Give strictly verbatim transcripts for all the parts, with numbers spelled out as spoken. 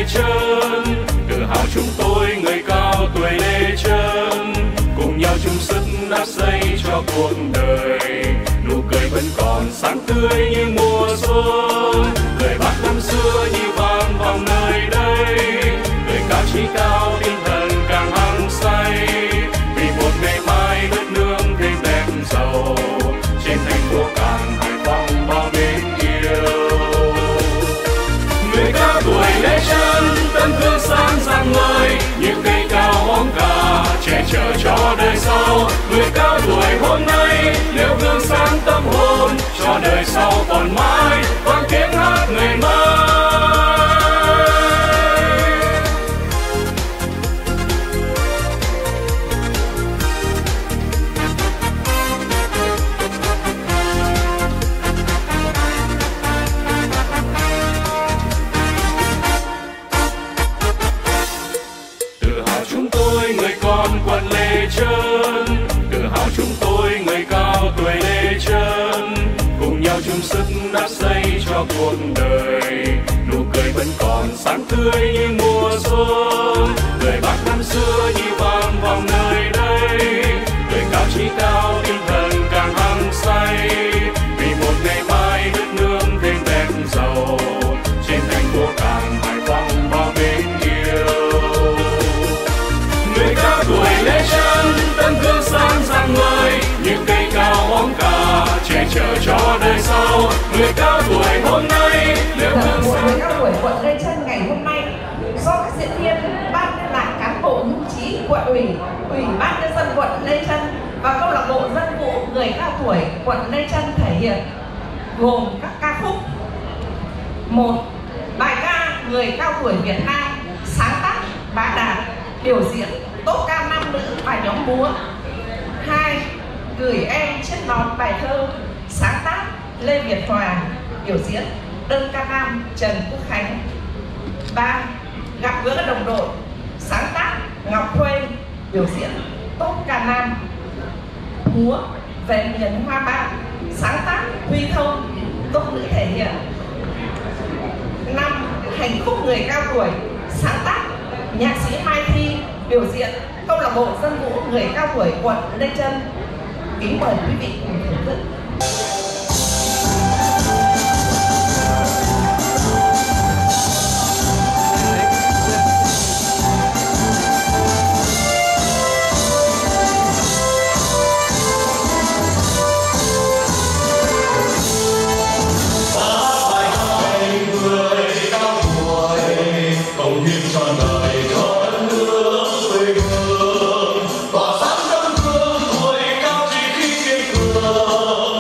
Chân. Tự hào chúng tôi người cao tuổi Lê Chân, cùng nhau chung sức đắp xây cho cuộc đời. Nụ cười vẫn còn sáng tươi như mùa xuân, lời bác năm xưa như vang vọng nơi đây. Người cao chí cao tinh thần càng hăng say, vì một ngày mai đất nước thêm đẹp giàu. Trên thành phố Cảng Hải Phòng bao mến yêu. Người cao tuổi Lê Chân tấm gương sáng rạng ngời, như cây cao óng cả che chở cho đời sau. Người cao tuổi hôm nay nêu gương sáng tâm hồn, cho đời sau còn mãi vang tiếng hát ngày mai. Tự hào chúng tôi người con quận Lê Chân, tự hào chúng tôi người cao tuổi Lê Chân, cùng nhau chung sức đắp xây cho cuộc đời. Nụ cười vẫn còn sáng tươi như mùa xuân, lời bác năm xưa như vang vọng nơi đây. Người cao chí cao tinh thần càng hăng say, vì một ngày mai đất nước thêm đẹp giàu. Trên thành phố Cảng Hải Phòng bao mến yêu. Người cao tuổi Lê Chân tấm gương sáng rạng ngời, như cây cao óng cả che chở cho đời sau. Người cao tuổi hôm nay nêu gương sáng. Người cao tuổi quận Lê Chân ngày hôm nay do các diễn viên, ban liên lạc cán bộ hưu trí quận ủy, ủy ban nhân dân quận Lê Chân và câu lạc bộ dân vụ người cao tuổi quận Lê Chân thể hiện, gồm các ca khúc: một, bài ca Người cao tuổi Việt Nam, sáng tác Bá Đạt, biểu diễn tốt ca nam nữ và nhóm múa. Hai, Gửi em chiếc nón bài thơ, sáng tác Lê Việt Hòa, biểu diễn đơn ca nam Trần Quốc Khánh. Ba, Gặp gỡ đồng đội, sáng tác Ngọc Khuê, biểu diễn tốt ca nam. Múa Về miền Hoa Ban, sáng tác Huy Thông, tốt nữ thể hiện. Năm, Hành khúc người cao tuổi, sáng tác nhạc sĩ Mai Thi, biểu diễn câu lạc bộ dân vũ người cao tuổi quận Lê Chân. Kính mời quý vị cùng thưởng thức. Tỏa sáng tấm gương tuổi cao chỉ khi kiên cường.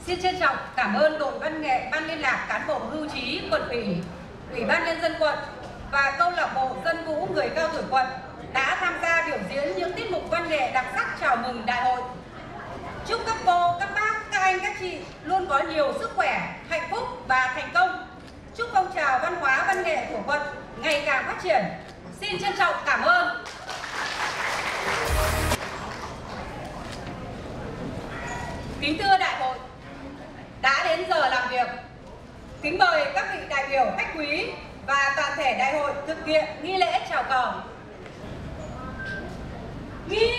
Xin trân trọng cảm ơn đội văn nghệ ban liên lạc cán bộ hưu trí quận ủy, ủy ban nhân dân quận và câu lạc bộ dân vũ người cao tuổi quận đã tham gia biểu diễn những tiết mục văn nghệ đặc sắc chào mừng đại hội. Chúc các cô, các bác, các anh, các chị luôn có nhiều sức khỏe, hạnh phúc và thành công. Chúc phong trào văn hóa văn nghệ của quận ngày càng phát triển. Xin trân trọng cảm ơn. Kính thưa đại hội, đã đến giờ làm việc. Kính mời các vị đại biểu khách quý và toàn thể đại hội thực hiện nghi lễ chào cờ. Nghiêm!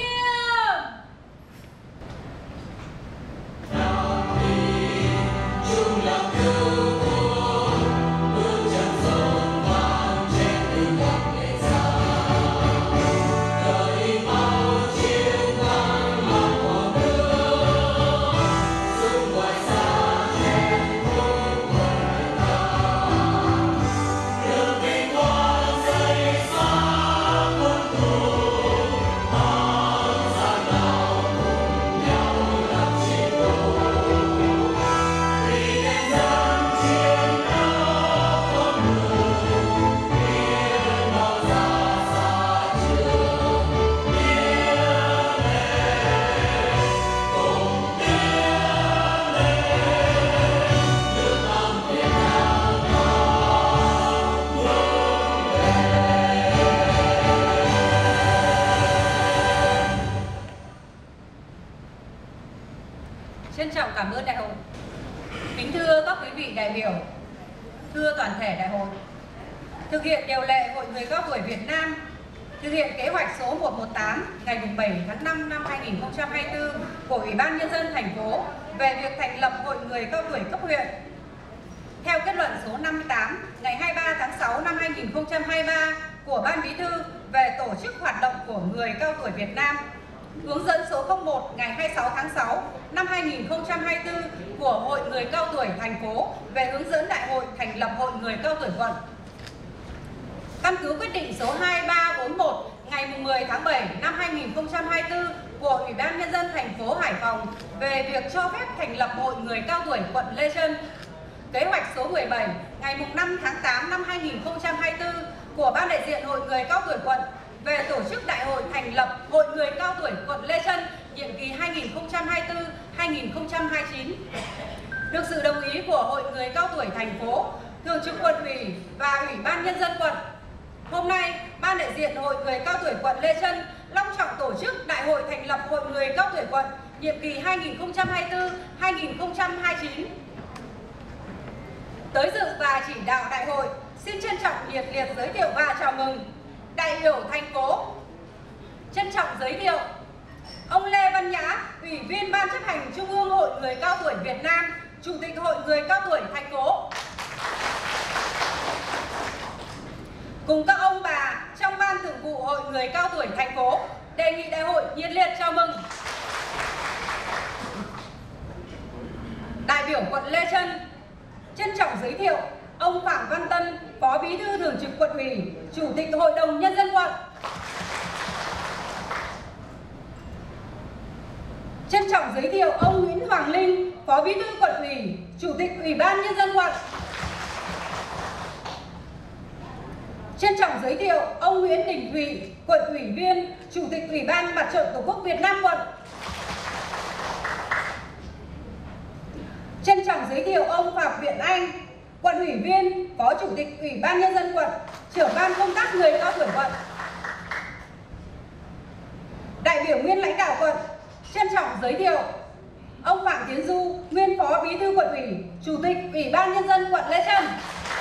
Trân trọng cảm ơn đại hội. Kính thưa các quý vị đại biểu, thưa toàn thể đại hội, thực hiện điều lệ Hội Người Cao Tuổi Việt Nam, thực hiện kế hoạch số một một tám ngày bảy tháng năm năm hai nghìn không trăm hai mươi tư của Ủy ban Nhân dân thành phố về việc thành lập Hội Người Cao Tuổi cấp huyện. Theo kết luận số năm mươi tám ngày hai mươi ba tháng sáu năm hai nghìn không trăm hai mươi ba của Ban Bí thư về tổ chức hoạt động của người cao tuổi Việt Nam, hướng dẫn số không một ngày hai mươi sáu tháng sáu năm hai nghìn không trăm hai mươi tư của Hội Người Cao Tuổi thành phố về hướng dẫn đại hội thành lập Hội Người Cao Tuổi quận. Căn cứ quyết định số hai ba bốn một ngày mười tháng bảy năm hai nghìn không trăm hai mươi tư của Ủy ban Nhân dân thành phố Hải Phòng về việc cho phép thành lập Hội Người Cao Tuổi quận Lê Chân, kế hoạch số mười bảy ngày năm tháng tám năm hai nghìn không trăm hai mươi tư của Ban đại diện Hội Người Cao Tuổi quận về tổ chức đại hội thành lập Hội Người Cao Tuổi quận Lê Chân nhiệm kỳ hai nghìn không trăm hai mươi tư đến hai nghìn không trăm hai mươi chín. Được sự đồng ý của Hội Người Cao Tuổi thành phố, Thường trực quận ủy và Ủy ban Nhân dân quận, hôm nay Ban đại diện Hội Người Cao Tuổi quận Lê Chân long trọng tổ chức đại hội thành lập Hội Người Cao Tuổi quận nhiệm kỳ hai nghìn không trăm hai mươi tư đến hai nghìn không trăm hai mươi chín. Tới dự và chỉ đạo đại hội, xin trân trọng nhiệt liệt giới thiệu và chào mừng đại biểu thành phố. Trân trọng giới thiệu ông Lê Văn Nhã, Ủy viên Ban chấp hành Trung ương Hội Người Cao Tuổi Việt Nam, Chủ tịch Hội Người Cao Tuổi thành phố. Cùng các ông bà trong Ban Thường vụ Hội Người Cao Tuổi thành phố, đề nghị đại hội nhiệt liệt chào mừng. Đại biểu quận Lê Chân, trân trọng giới thiệu ông Phạm Văn Tân, Phó Bí thư Thường trực quận ủy, Chủ tịch Hội đồng Nhân dân quận. Trân trọng giới thiệu ông Nguyễn Hoàng Linh, Phó Bí thư quận ủy, Chủ tịch Ủy ban Nhân dân quận. Trân trọng giới thiệu ông Nguyễn Đình Thụy, quận ủy viên, Chủ tịch Ủy ban Mặt trận Tổ quốc Việt Nam quận. Trân trọng giới thiệu ông Phạm Viện Anh, quận ủy viên, Phó Chủ tịch Ủy ban Nhân dân quận, trưởng ban công tác người cao tuổi quận. Đại biểu nguyên lãnh đạo quận, trân trọng giới thiệu ông Phạm Tiến Du, nguyên Phó Bí thư quận ủy, Chủ tịch Ủy ban Nhân dân quận Lê Chân.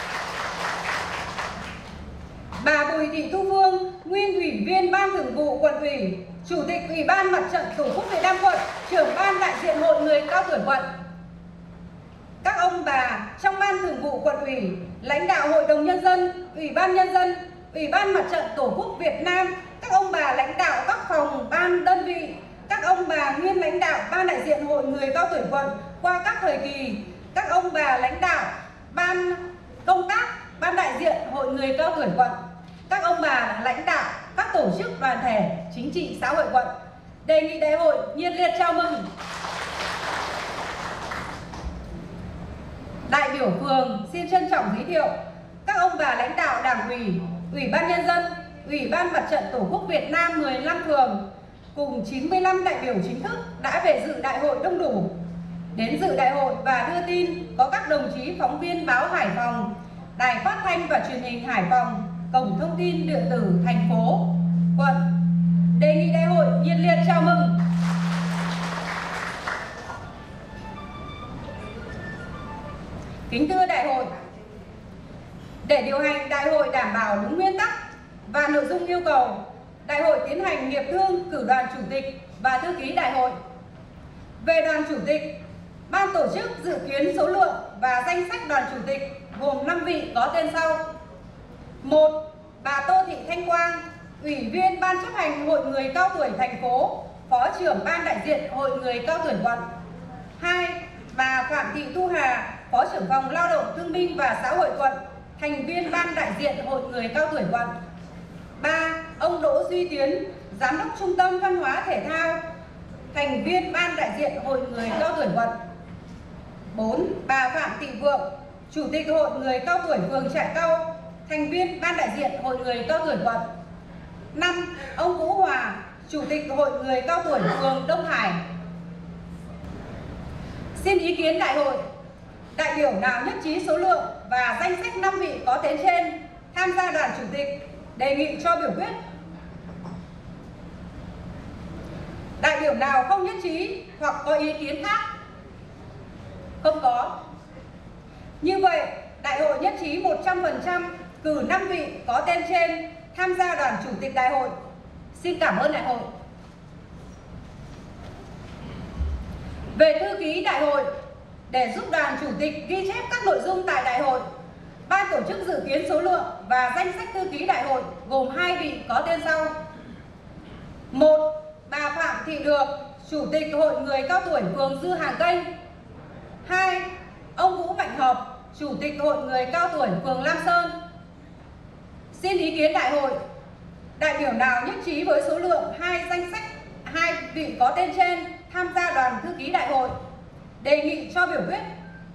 Bà Bùi Thị Thu Phương, nguyên Ủy viên Ban Thường vụ quận ủy, Chủ tịch Ủy ban Mặt trận Tổ quốc Việt Nam quận, trưởng ban đại diện Hội Người Cao Tuổi quận. Các ông bà trong Ban Thường vụ quận ủy, lãnh đạo Hội đồng Nhân dân, Ủy ban Nhân dân, Ủy ban Mặt trận Tổ quốc Việt Nam, các ông bà lãnh đạo các phòng, ban, đơn vị, các ông bà nguyên lãnh đạo Ban đại diện Hội Người Cao Tuổi quận qua các thời kỳ, các ông bà lãnh đạo Ban công tác, Ban đại diện Hội Người Cao Tuổi quận, các ông bà lãnh đạo các tổ chức đoàn thể chính trị xã hội quận, đề nghị đại hội nhiệt liệt chào mừng. Đại biểu phường xin trân trọng giới thiệu các ông bà lãnh đạo Đảng ủy, Ủy ban Nhân dân, Ủy ban Mặt trận Tổ quốc Việt Nam mười lăm phường cùng chín mươi lăm đại biểu chính thức đã về dự đại hội đông đủ. Đến dự đại hội và đưa tin có các đồng chí phóng viên báo Hải Phòng, Đài Phát thanh và Truyền hình Hải Phòng, Cổng Thông tin Điện tử thành phố, quận. Đề nghị đại hội nhiệt liệt chào mừng. Kính thưa đại hội, để điều hành đại hội đảm bảo đúng nguyên tắc và nội dung yêu cầu, đại hội tiến hành hiệp thương cử đoàn chủ tịch và thư ký đại hội. Về đoàn chủ tịch, ban tổ chức dự kiến số lượng và danh sách đoàn chủ tịch gồm năm vị có tên sau. một. Bà Tô Thị Thanh Quang, Ủy viên Ban chấp hành Hội Người Cao Tuổi thành phố, Phó trưởng Ban đại diện Hội Người Cao Tuổi quận. hai. Bà Phạm Thị Thu Hà, Phó trưởng phòng Lao động Thương binh và Xã hội quận, thành viên Ban đại diện Hội Người Cao Tuổi quận. ba. Ông Đỗ Duy Tiến, Giám đốc Trung tâm Văn hóa Thể thao, thành viên Ban đại diện Hội Người Cao Tuổi quận. bốn. Bà Phạm Thị Vượng, Chủ tịch Hội Người Cao Tuổi phường Trại Cao, thành viên Ban đại diện Hội Người Cao Tuổi quận. năm. Ông Vũ Hòa, Chủ tịch Hội Người Cao Tuổi phường Đông Hải. Xin ý kiến đại hội, đại biểu nào nhất trí số lượng và danh sách năm vị có tên trên tham gia đoàn chủ tịch đề nghị cho biểu quyết. Đại biểu nào không nhất trí hoặc có ý kiến khác? Không có. Như vậy, đại hội nhất trí một trăm phần trăm cử năm vị có tên trên tham gia đoàn chủ tịch đại hội. Xin cảm ơn đại hội. Về thư ký đại hội, để giúp đoàn chủ tịch ghi chép các nội dung tại đại hội, ban tổ chức dự kiến số lượng và danh sách thư ký đại hội gồm hai vị có tên sau. một. Bà Phạm Thị Được, Chủ tịch Hội Người Cao Tuổi phường Dư Hàng Kênh. hai. Ông Vũ Mạnh Hợp, Chủ tịch Hội Người Cao Tuổi phường Lam Sơn. Xin ý kiến đại hội, đại biểu nào nhất trí với số lượng hai danh sách hai vị có tên trên tham gia đoàn thư ký đại hội đề nghị cho biểu quyết.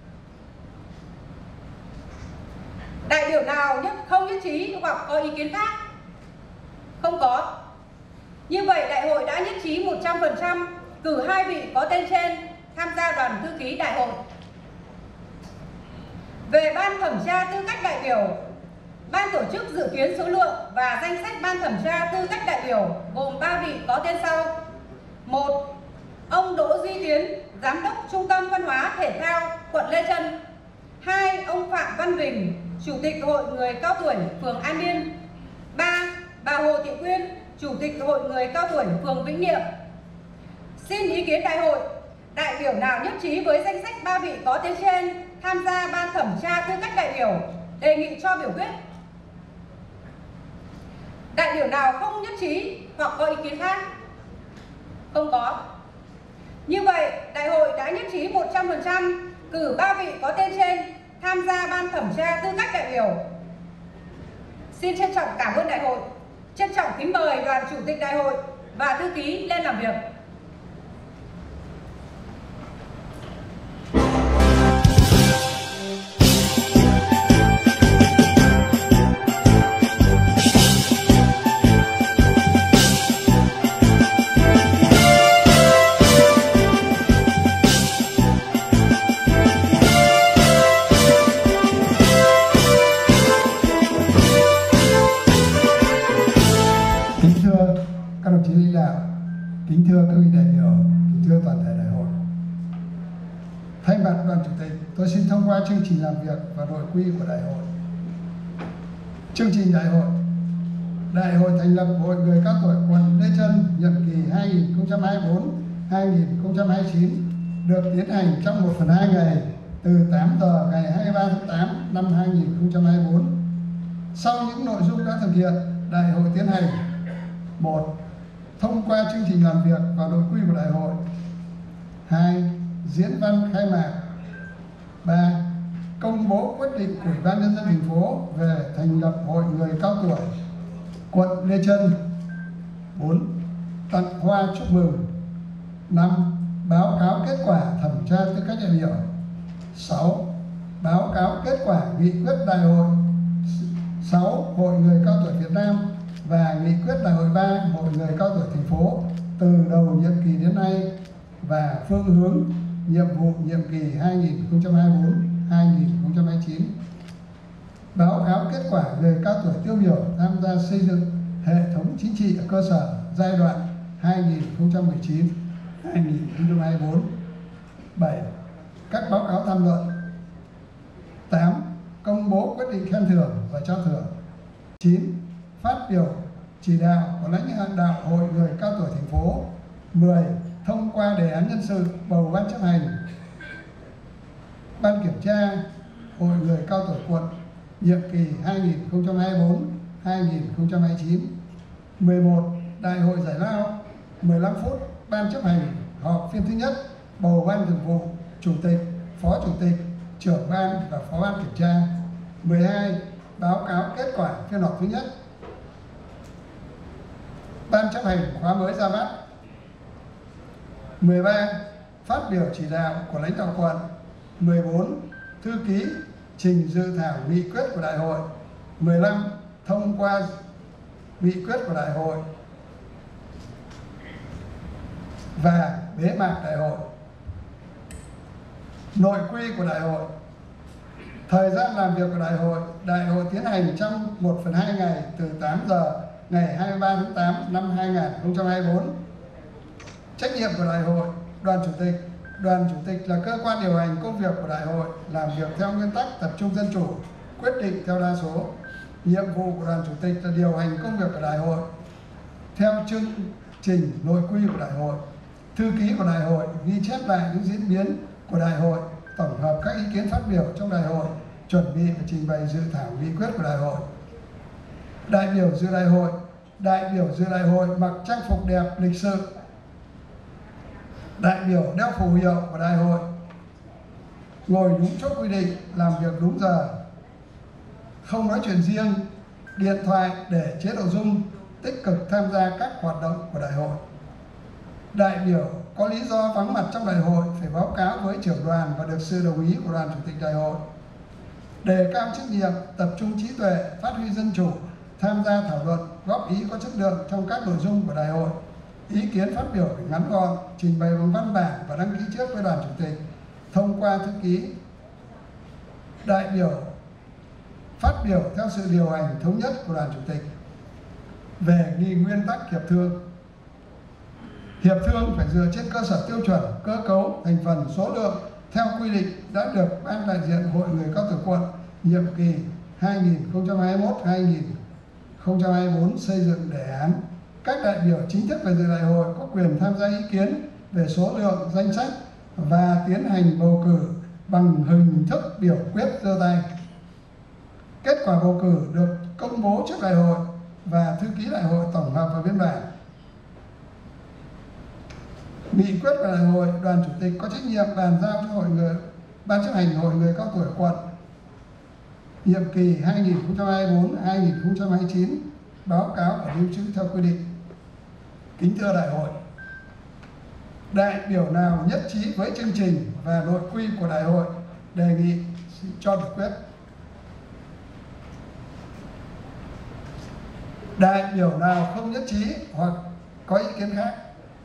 Đại biểu nào nhất không nhất trí hoặc có ý kiến khác? Không có. Như vậy đại hội đã nhất trí một trăm phần trăm cử hai vị có tên trên tham gia đoàn thư ký đại hội. Về ban thẩm tra tư cách đại biểu, ban tổ chức dự kiến số lượng và danh sách ban thẩm tra tư cách đại biểu gồm ba vị có tên sau. một. Ông Đỗ Duy Tiến, Giám đốc Trung tâm Văn hóa Thể thao quận Lê Chân. hai. Ông Phạm Văn Bình, Chủ tịch Hội Người Cao Tuổi phường An Biên. ba. Bà Hồ Thị Quyên, Chủ tịch Hội Người Cao Tuổi phường Vĩnh Niệm. Xin ý kiến đại hội, đại biểu nào nhất trí với danh sách ba vị có tên trên tham gia ban thẩm tra tư cách đại biểu đề nghị cho biểu quyết. Đại biểu nào không nhất trí hoặc có ý kiến khác? Không có. Như vậy, đại hội đã nhất trí một trăm phần trăm cử ba vị có tên trên tham gia ban thẩm tra tư cách đại biểu. Xin trân trọng cảm ơn đại hội. Trân trọng kính mời đoàn chủ tịch đại hội và thư ký lên làm việc. Kính thưa các vị đại biểu, kính thưa toàn thể đại hội. Thay mặt đoàn chủ tịch, tôi xin thông qua chương trình làm việc và nội quy của đại hội. Chương trình đại hội: Đại hội thành lập Hội Người Cao Tuổi quận Lê Chân nhiệm kỳ hai nghìn không trăm hai mươi tư đến hai nghìn không trăm hai mươi chín được tiến hành trong một phần hai ngày từ tám giờ ngày hai mươi ba tháng tám năm hai nghìn không trăm hai mươi tư. Sau những nội dung đã thực hiện, đại hội tiến hành: một. Thông qua chương trình làm việc và nội quy của đại hội. hai. Diễn văn khai mạc. ba. Công bố quyết định của Ủy ban Nhân dân thành phố về thành lập Hội Người Cao Tuổi quận Lê Chân. bốn. Tặng hoa chúc mừng. năm. Báo cáo kết quả thẩm tra tư cách đại biểu. sáu. báo cáo kết quả nghị quyết đại hội sáu Hội Người Cao Tuổi Việt Nam và nghị quyết đại hội ba Hội Người Cao Tuổi thành phố từ đầu nhiệm kỳ đến nay và phương hướng nhiệm vụ nhiệm kỳ hai nghìn không trăm hai mươi tư đến hai nghìn không trăm hai mươi chín. Báo cáo kết quả người cao tuổi tiêu biểu tham gia xây dựng hệ thống chính trị ở cơ sở giai đoạn hai nghìn không trăm mười chín đến hai nghìn không trăm hai mươi tư. bảy. Các báo cáo tham luận. tám. Công bố quyết định khen thưởng và trao thưởng. chín. Phát biểu chỉ đạo của lãnh đạo Hội Người Cao Tuổi thành phố. mười. Thông qua đề án nhân sự bầu ban chấp hành, ban kiểm tra Hội Người Cao Tuổi quận nhiệm kỳ hai nghìn không trăm hai mươi tư đến hai nghìn không trăm hai mươi chín. mười một. Đại hội giải lao mười lăm phút ban chấp hành họp phiên thứ nhất, bầu ban thường vụ, chủ tịch, phó chủ tịch, trưởng ban và phó ban kiểm tra. mười hai. Báo cáo kết quả phiên họp thứ nhất, ban chấp hành khóa mới ra mắt. mười ba. Phát biểu chỉ đạo của lãnh đạo quận. mười bốn. Thư ký trình dự thảo nghị quyết của đại hội. mười lăm. Thông qua nghị quyết của đại hội và bế mạc đại hội. Nội quy của đại hội. Thời gian làm việc của đại hội. Đại hội tiến hành trong một phần hai ngày từ tám giờ ngày hai mươi ba tháng tám năm hai nghìn không trăm hai mươi tư. Trách nhiệm của đại hội. Đoàn chủ tịch. Đoàn chủ tịch là cơ quan điều hành công việc của đại hội, làm việc theo nguyên tắc tập trung dân chủ, quyết định theo đa số. Nhiệm vụ của đoàn chủ tịch là điều hành công việc của đại hội theo chương trình nội quy của đại hội. Thư ký của đại hội ghi chép lại những diễn biến của đại hội, tổng hợp các ý kiến phát biểu trong đại hội, chuẩn bị và trình bày dự thảo nghị quyết của đại hội. Đại biểu dự đại hội. Đại biểu dự đại hội mặc trang phục đẹp lịch sự. Đại biểu đeo phù hiệu của đại hội, ngồi đúng chỗ quy định, làm việc đúng giờ, không nói chuyện riêng, điện thoại để chế độ Zoom, tích cực tham gia các hoạt động của đại hội. Đại biểu có lý do vắng mặt trong đại hội phải báo cáo với trưởng đoàn và được sự đồng ý của đoàn chủ tịch đại hội. Đề cao trách nhiệm, tập trung trí tuệ, phát huy dân chủ, tham gia thảo luận, góp ý có chất lượng trong các nội dung của đại hội. Ý kiến phát biểu phải ngắn gọn, trình bày bằng văn bản và đăng ký trước với đoàn chủ tịch thông qua thư ký. Đại biểu phát biểu theo sự điều hành thống nhất của đoàn chủ tịch. Về nghi nguyên tắc hiệp thương. Hiệp thương phải dựa trên cơ sở tiêu chuẩn, cơ cấu, thành phần, số lượng theo quy định đã được ban đại diện Hội Người Cao Tuổi quận nhiệm kỳ hai nghìn không trăm hai mươi mốt đến hai nghìn không trăm hai mươi tư xây dựng đề án. Các đại biểu chính thức về dự đại hội có quyền tham gia ý kiến về số lượng, danh sách và tiến hành bầu cử bằng hình thức biểu quyết giơ tay. Kết quả bầu cử được công bố trước đại hội và thư ký đại hội tổng hợp và biên bản. Nghị quyết của đại hội, đoàn chủ tịch có trách nhiệm bàn giao cho hội người ban chấp hành Hội Người Cao Tuổi quận nhiệm kỳ hai nghìn không trăm hai mươi tư đến hai nghìn không trăm hai mươi chín báo cáo và lưu trữ theo quy định. Kính thưa đại hội, đại biểu nào nhất trí với chương trình và nội quy của đại hội đề nghị cho biểu quyết. Đại biểu nào không nhất trí hoặc có ý kiến khác?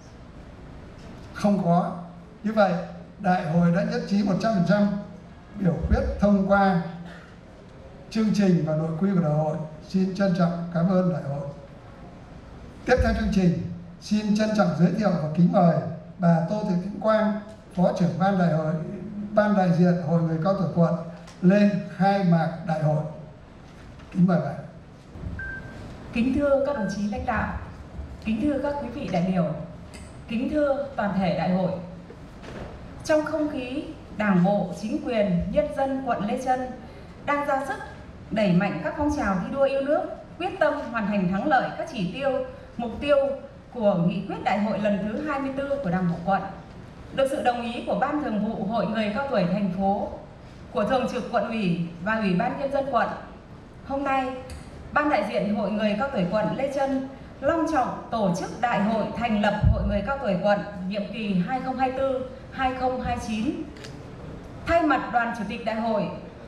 Không có. Như vậy, đại hội đã nhất trí một trăm phần trăm biểu quyết thông qua chương trình và nội quy của đại hội. Xin trân trọng cảm ơn đại hội. Tiếp theo chương trình, xin trân trọng giới thiệu và kính mời bà Tô Thị Vĩnh Quang, Phó trưởng ban đại hội, ban đại diện Hội Người Cao Tuổi quận lên khai mạc đại hội. Kính mời bà. Kính thưa các đồng chí lãnh đạo, kính thưa các quý vị đại biểu, kính thưa toàn thể đại hội. Trong không khí Đảng bộ, chính quyền, nhân dân quận Lê Chân đang ra sức đẩy mạnh các phong trào thi đua yêu nước, quyết tâm hoàn thành thắng lợi các chỉ tiêu, mục tiêu của nghị quyết đại hội lần thứ hai mươi tư của Đảng bộ quận, được sự đồng ý của Ban Thường vụ Hội Người Cao Tuổi thành phố, của Thường trực Quận ủy và Ủy ban Nhân dân quận. Hôm nay, Ban đại diện Hội Người Cao Tuổi quận Lê Chân long trọng tổ chức đại hội thành lập Hội Người Cao Tuổi quận nhiệm kỳ hai nghìn không trăm hai mươi tư đến hai nghìn không trăm hai mươi chín. Thay mặt đoàn chủ tịch đại hội,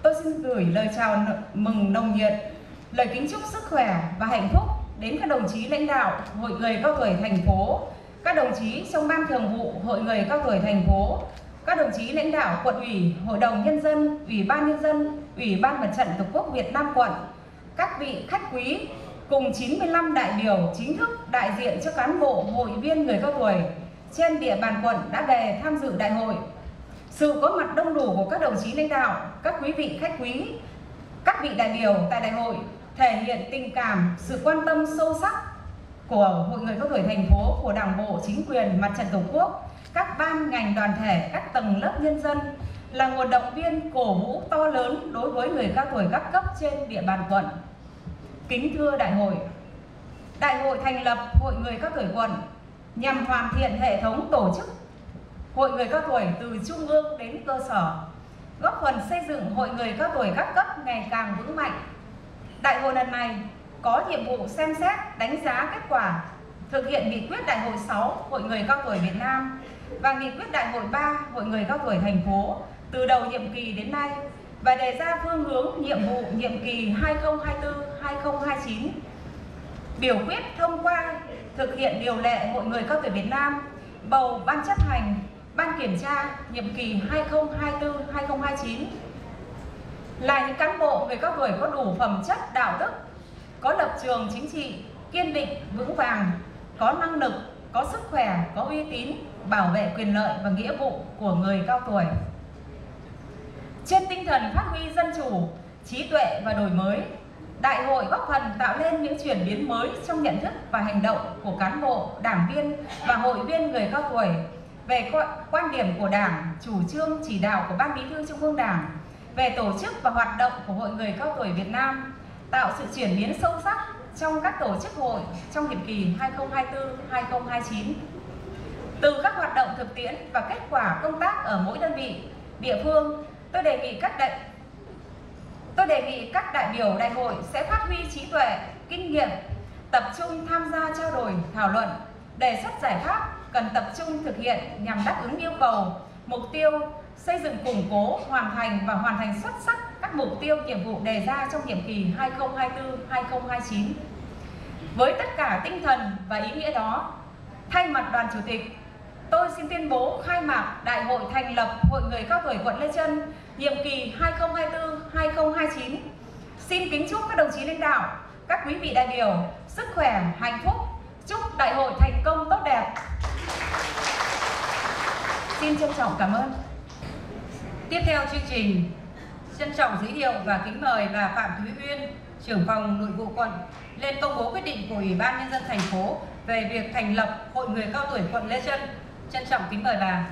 tôi xin gửi lời chào mừng nồng nhiệt, lời kính chúc sức khỏe và hạnh phúc đến các đồng chí lãnh đạo Hội người cao tuổi thành phố, các đồng chí trong Ban Thường vụ Hội người cao tuổi thành phố, các đồng chí lãnh đạo quận ủy, Hội đồng Nhân dân, Ủy ban Nhân dân, Ủy ban Mặt trận Tổ quốc Việt Nam quận, các vị khách quý cùng chín mươi lăm đại biểu chính thức đại diện cho cán bộ hội viên người cao tuổi trên địa bàn quận đã về tham dự đại hội. Sự có mặt đông đủ của các đồng chí lãnh đạo, các quý vị khách quý, các vị đại biểu tại đại hội thể hiện tình cảm, sự quan tâm sâu sắc của Hội người cao tuổi thành phố, của Đảng bộ, chính quyền, Mặt trận Tổ quốc, các ban ngành đoàn thể, các tầng lớp nhân dân là nguồn động viên cổ vũ to lớn đối với người cao tuổi các cấp trên địa bàn quận. Kính thưa đại hội, đại hội thành lập Hội người cao tuổi quận nhằm hoàn thiện hệ thống tổ chức Hội người cao tuổi từ trung ương đến cơ sở, góp phần xây dựng Hội người cao tuổi các cấp ngày càng vững mạnh. Đại hội lần này có nhiệm vụ xem xét, đánh giá kết quả thực hiện nghị quyết đại hội sáu Hội người cao tuổi Việt Nam và nghị quyết đại hội ba Hội người cao tuổi thành phố từ đầu nhiệm kỳ đến nay và đề ra phương hướng nhiệm vụ nhiệm kỳ hai nghìn không trăm hai mươi tư đến hai nghìn không trăm hai mươi chín. Biểu quyết thông qua thực hiện điều lệ Hội người cao tuổi Việt Nam bầu ban chấp hành, ban kiểm tra nhiệm kỳ hai nghìn không trăm hai mươi tư đến hai nghìn không trăm hai mươi chín là những cán bộ người cao tuổi có đủ phẩm chất đạo đức, có lập trường chính trị kiên định vững vàng, có năng lực, có sức khỏe, có uy tín, bảo vệ quyền lợi và nghĩa vụ của người cao tuổi. Trên tinh thần phát huy dân chủ, trí tuệ và đổi mới, đại hội góp phần tạo nên những chuyển biến mới trong nhận thức và hành động của cán bộ, đảng viên và hội viên người cao tuổi về quan điểm của Đảng, chủ trương chỉ đạo của Ban Bí thư Trung ương Đảng về tổ chức và hoạt động của Hội người cao tuổi Việt Nam, tạo sự chuyển biến sâu sắc trong các tổ chức hội trong nhiệm kỳ hai nghìn không trăm hai mươi tư đến hai nghìn không trăm hai mươi chín. Từ các hoạt động thực tiễn và kết quả công tác ở mỗi đơn vị, địa phương, tôi đề nghị các đại tôi đề nghị các đại biểu đại hội sẽ phát huy trí tuệ, kinh nghiệm, tập trung tham gia trao đổi, thảo luận, đề xuất giải pháp cần tập trung thực hiện nhằm đáp ứng yêu cầu, mục tiêu xây dựng, củng cố, hoàn thành và hoàn thành xuất sắc các mục tiêu nhiệm vụ đề ra trong nhiệm kỳ hai nghìn không trăm hai mươi tư đến hai nghìn không trăm hai mươi chín. Với tất cả tinh thần và ý nghĩa đó, thay mặt đoàn chủ tịch, tôi xin tuyên bố khai mạc Đại hội thành lập Hội người cao tuổi quận Lê Chân nhiệm kỳ hai nghìn không trăm hai mươi tư đến hai nghìn không trăm hai mươi chín. Xin kính chúc các đồng chí lãnh đạo, các quý vị đại biểu sức khỏe, hạnh phúc, chúc đại hội thành công tốt đẹp. Xin trân trọng cảm ơn. Tiếp theo chương trình, trân trọng giới thiệu và kính mời bà Phạm Thúy Uyên, trưởng phòng nội vụ quận lên công bố quyết định của Ủy ban Nhân dân thành phố về việc thành lập Hội người cao tuổi quận Lê Chân. Trân trọng kính mời bà.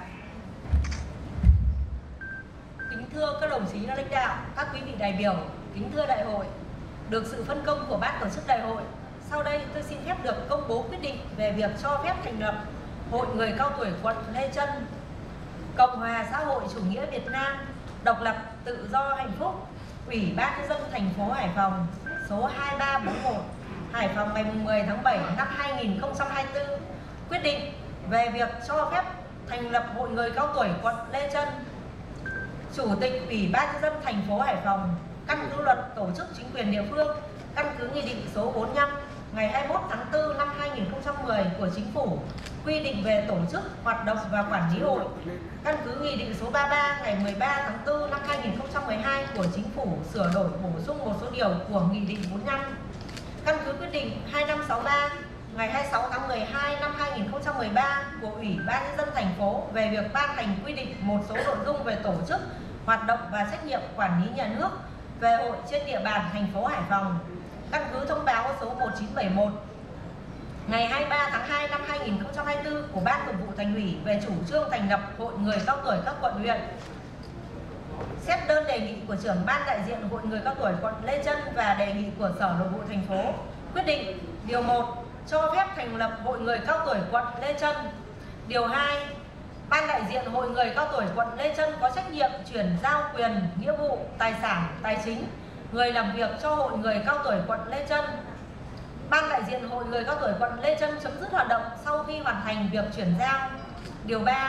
Kính thưa các đồng chí lãnh đạo, các quý vị đại biểu, kính thưa đại hội. Được sự phân công của ban tổ chức đại hội, sau đây tôi xin phép được công bố quyết định về việc cho phép thành lập Hội người cao tuổi quận Lê Chân. Cộng hòa xã hội chủ nghĩa Việt Nam, độc lập, tự do, hạnh phúc. Ủy ban Nhân dân thành phố Hải Phòng, số hai ba bốn một, Hải Phòng ngày mười tháng bảy năm hai nghìn không trăm hai mươi tư, quyết định về việc cho phép thành lập Hội người cao tuổi quận Lê Chân. Chủ tịch Ủy ban Nhân dân thành phố Hải Phòng căn cứ luật tổ chức chính quyền địa phương, căn cứ nghị định số bốn mươi lăm ngày hai mươi mốt tháng tư năm hai nghìn không trăm mười của Chính phủ quy định về tổ chức, hoạt động và quản lý hội, căn cứ nghị định số ba mươi ba ngày mười ba tháng tư năm hai nghìn không trăm mười hai của Chính phủ sửa đổi bổ sung một số điều của nghị định bốn mươi lăm, căn cứ quyết định hai năm sáu ba ngày hai mươi sáu tháng mười hai năm hai nghìn không trăm mười ba của Ủy ban Nhân dân thành phố về việc ban hành quy định một số nội dung về tổ chức, hoạt động và trách nhiệm quản lý nhà nước về hội trên địa bàn thành phố Hải Phòng, căn cứ thông báo số một chín bảy một ngày hai mươi ba tháng hai năm hai nghìn không trăm hai mươi tư của Ban Thường vụ Thành ủy về chủ trương thành lập Hội người cao tuổi các quận huyện. Xét đơn đề nghị của trưởng ban đại diện Hội người cao tuổi quận Lê Chân và đề nghị của Sở Nội vụ thành phố, quyết định điều một cho phép thành lập Hội người cao tuổi quận Lê Chân. Điều hai, ban đại diện Hội người cao tuổi quận Lê Chân có trách nhiệm chuyển giao quyền, nghĩa vụ, tài sản, tài chính, người làm việc cho Hội người cao tuổi quận Lê Chân. Ban đại diện Hội người cao tuổi quận Lê Chân chấm dứt hoạt động sau khi hoàn thành việc chuyển giao. Điều ba,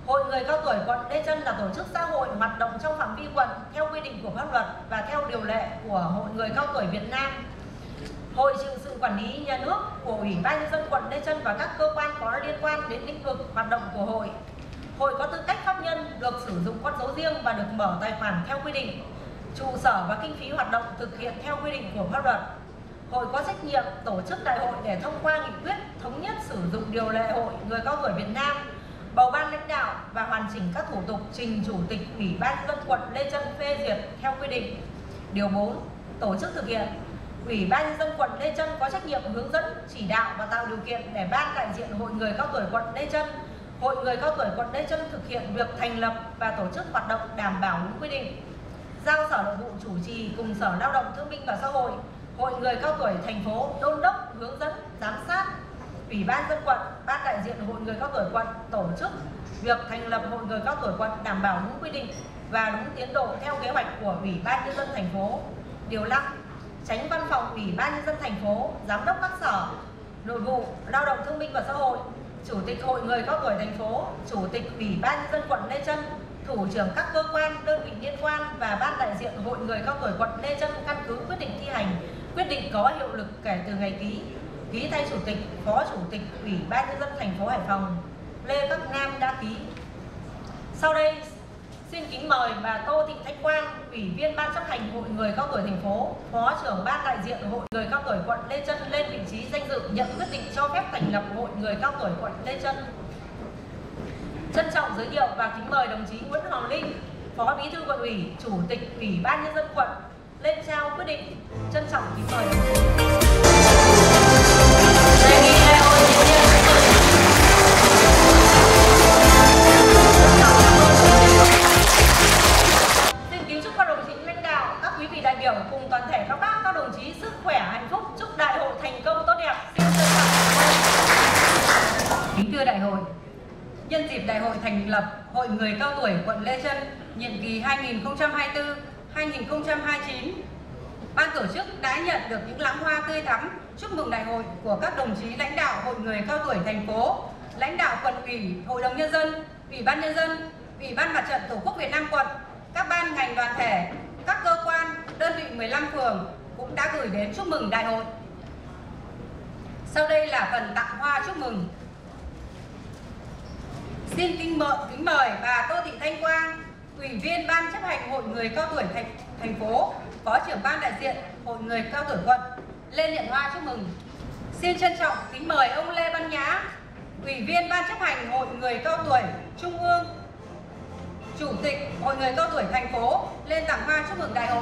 Hội người cao tuổi quận Lê Chân là tổ chức xã hội hoạt động trong phạm vi quận theo quy định của pháp luật và theo điều lệ của Hội người cao tuổi Việt Nam. Hội chịu sự quản lý nhà nước của Ủy ban nhân dân quận Lê Chân và các cơ quan có liên quan đến lĩnh vực hoạt động của hội. Hội có tư cách pháp nhân, được sử dụng con dấu riêng và được mở tài khoản theo quy định. Trụ sở và kinh phí hoạt động thực hiện theo quy định của pháp luật. Hội có trách nhiệm tổ chức đại hội để thông qua nghị quyết thống nhất sử dụng điều lệ Hội người cao tuổi Việt Nam, bầu ban lãnh đạo và hoàn chỉnh các thủ tục trình Chủ tịch Ủy ban nhân dân quận Lê Chân phê duyệt theo quy định. Điều bốn. Tổ chức thực hiện. Ủy ban nhân dân quận Lê Chân có trách nhiệm hướng dẫn, chỉ đạo và tạo điều kiện để ban đại diện Hội người cao tuổi quận Lê Chân, Hội người cao tuổi quận Lê Chân thực hiện việc thành lập và tổ chức hoạt động đảm bảo đúng quy định. Giao Sở Nội vụ chủ trì cùng Sở Lao động Thương binh và Xã hội, Hội người cao tuổi thành phố đôn đốc, hướng dẫn, giám sát. Ủy ban nhân dân quận, ban đại diện Hội người cao tuổi quận tổ chức việc thành lập Hội người cao tuổi quận đảm bảo đúng quy định và đúng tiến độ theo kế hoạch của Ủy ban nhân dân thành phố. Điều năm. Chánh văn phòng Ủy ban nhân dân thành phố, giám đốc các sở, Nội vụ, Lao động Thương binh và Xã hội, Chủ tịch Hội người cao tuổi thành phố, Chủ tịch Ủy ban nhân dân quận Lê Chân, thủ trưởng các cơ quan, đơn vị liên quan và ban đại diện Hội người cao tuổi quận Lê Chân căn cứ quyết định thi hành, quyết định có hiệu lực kể từ ngày ký. Ký thay Chủ tịch, Phó Chủ tịch Ủy ban nhân dân thành phố Hải Phòng Lê Bắc Nam đã ký. Sau đây xin kính mời bà Tô Thị Thanh Quang, Ủy viên Ban chấp hành Hội người cao tuổi thành phố, Phó trưởng Ban đại diện Hội người cao tuổi quận Lê Chân lên vị trí danh dự nhận quyết định cho phép thành lập Hội người cao tuổi quận Lê Chân. Trân trọng giới thiệu và kính mời đồng chí Nguyễn Hoàng Linh, Phó Bí thư Quận ủy, Chủ tịch Ủy ban nhân dân quận lên trao quyết định. Trân trọng kính mời đồng chí. Xin kính chúc các đồng chí lãnh đạo, các quý vị đại biểu cùng toàn thể các bác, các đồng chí sức khỏe, hạnh phúc, chúc đại hội thành công tốt đẹp. Xin trân trọng. Kính thưa đại hội, nhân dịp đại hội thành lập Hội người cao tuổi quận Lê Chân nhiệm kỳ hai nghìn không trăm hai mươi tư đến hai nghìn không trăm hai mươi chín, ban tổ chức đã nhận được những lãng hoa tươi thắm chúc mừng đại hội của các đồng chí lãnh đạo Hội người cao tuổi thành phố, lãnh đạo quận ủy, Hội đồng nhân dân, Ủy ban nhân dân, Ủy ban Mặt trận Tổ quốc Việt Nam quận, các ban ngành đoàn thể, các cơ quan, đơn vị mười lăm phường cũng đã gửi đến chúc mừng đại hội. Sau đây là phần tặng hoa chúc mừng. Xin kính mời, kính mời bà Tô Thị Thanh Quang, Ủy viên Ban chấp hành Hội người cao tuổi thành, thành phố, Phó trưởng Ban đại diện Hội người cao tuổi quận lên nhận hoa chúc mừng. Xin trân trọng kính mời ông Lê Văn Nhã, Ủy viên Ban chấp hành Hội người cao tuổi Trung ương, Chủ tịch Hội người cao tuổi thành phố lên tặng hoa chúc mừng đại hội.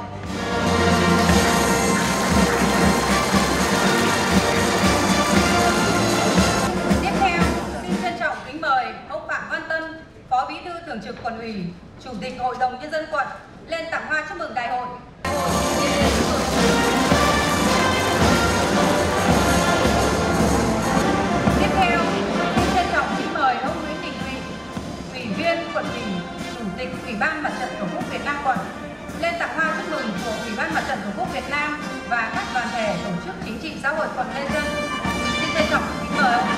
Tiếp theo, xin trân trọng kính mời ông Phạm Văn Tân, Phó Bí thư Thường trực Quận ủy, Chủ tịch Hội đồng nhân dân quận lên tặng hoa chúc mừng đại hội. Tiếp theo, xin trân trọng kính mời ông Nguyễn Đình Thụy, Ủy viên Quận ủy, Chủ tịch Ủy ban Mặt trận Tổ quốc Việt Nam quận lên tặng hoa chúc mừng của Ủy ban Mặt trận Tổ quốc Việt Nam và các đoàn thể tổ chức chính trị xã hội quận Lê Chân. Xin trân trọng kính mời ông.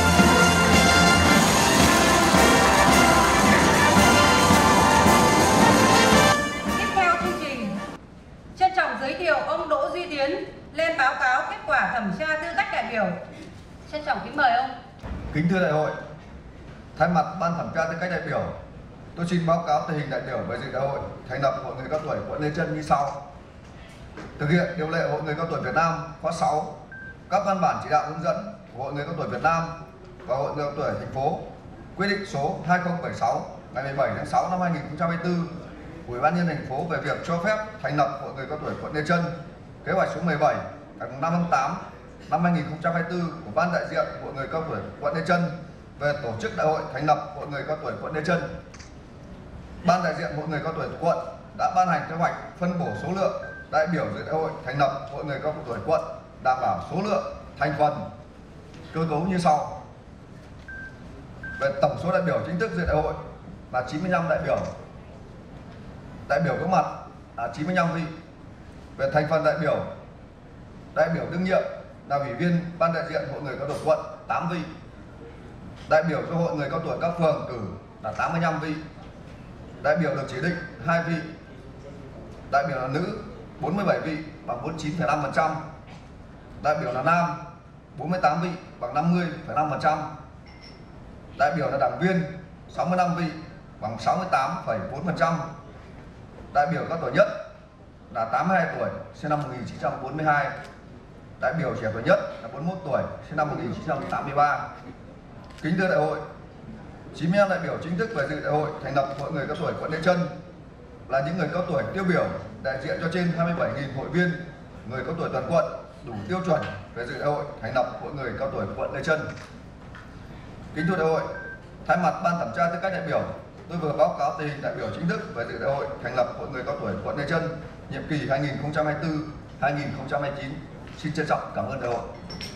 Tiếp theo chương trình, trân trọng giới thiệu ông Đỗ Duy Tiến lên báo cáo kết quả thẩm tra tư cách đại biểu. Trân trọng kính mời ông. Kính thưa đại hội, thay mặt ban thẩm tra tư cách đại biểu, tôi xin báo cáo tình hình đại biểu về dự đại hội thành lập Hội người cao tuổi quận Lê Chân như sau. Thực hiện điều lệ Hội người cao tuổi Việt Nam khóa sáu, các văn bản chỉ đạo hướng dẫn của Hội người cao tuổi Việt Nam và Hội người cao tuổi thành phố, quyết định số hai nghìn không trăm bảy mươi sáu ngày mười bảy tháng sáu năm hai nghìn không trăm hai mươi tư của Ủy ban nhân dân thành phố về việc cho phép thành lập Hội người cao tuổi quận Lê Chân, kế hoạch số mười bảy ngày năm tháng tám năm hai nghìn không trăm hai mươi tư của ban đại diện Hội người cao tuổi quận Lê Chân về tổ chức đại hội thành lập Hội người cao tuổi quận Lê Chân. Ban đại diện Hội người cao tuổi quận đã ban hành kế hoạch phân bổ số lượng đại biểu dự đại hội thành lập Hội người cao tuổi quận đảm bảo số lượng, thành phần, cơ cấu như sau. Về tổng số đại biểu chính thức dự đại hội là chín mươi lăm đại biểu, đại biểu có mặt là chín mươi lăm vị. Về thành phần đại biểu, đại biểu đương nhiệm là ủy viên ban đại diện Hội người cao tuổi quận tám vị, đại biểu cho Hội người cao tuổi các phường cử là tám mươi lăm vị. Đại biểu được chỉ định hai vị. Đại biểu là nữ bốn mươi bảy vị bằng bốn mươi chín phẩy năm phần trăm. Đại biểu là nam bốn mươi tám vị bằng năm mươi phẩy năm phần trăm. Đại biểu là đảng viên sáu mươi lăm vị bằng sáu mươi tám phẩy bốn phần trăm. Đại biểu có tuổi nhất là tám mươi hai tuổi, sinh năm một nghìn chín trăm bốn mươi hai. Đại biểu trẻ tuổi nhất là bốn mươi mốt tuổi, sinh năm một nghìn chín trăm tám mươi ba. Kính thưa đại hội, chín mươi lăm đại biểu chính thức về dự đại hội thành lập Hội người cao tuổi quận Lê Chân là những người cao tuổi tiêu biểu đại diện cho trên hai mươi bảy nghìn hội viên người cao tuổi toàn quận đủ tiêu chuẩn về dự đại hội thành lập Hội người cao tuổi quận Lê Chân. Kính thưa đại hội, thay mặt ban thẩm tra tư cách đại biểu, tôi vừa báo cáo tình hình đại biểu chính thức về dự đại hội thành lập Hội người cao tuổi quận Lê Chân nhiệm kỳ hai nghìn không trăm hai mươi tư đến hai nghìn không trăm hai mươi chín. Xin trân trọng cảm ơn đại hội.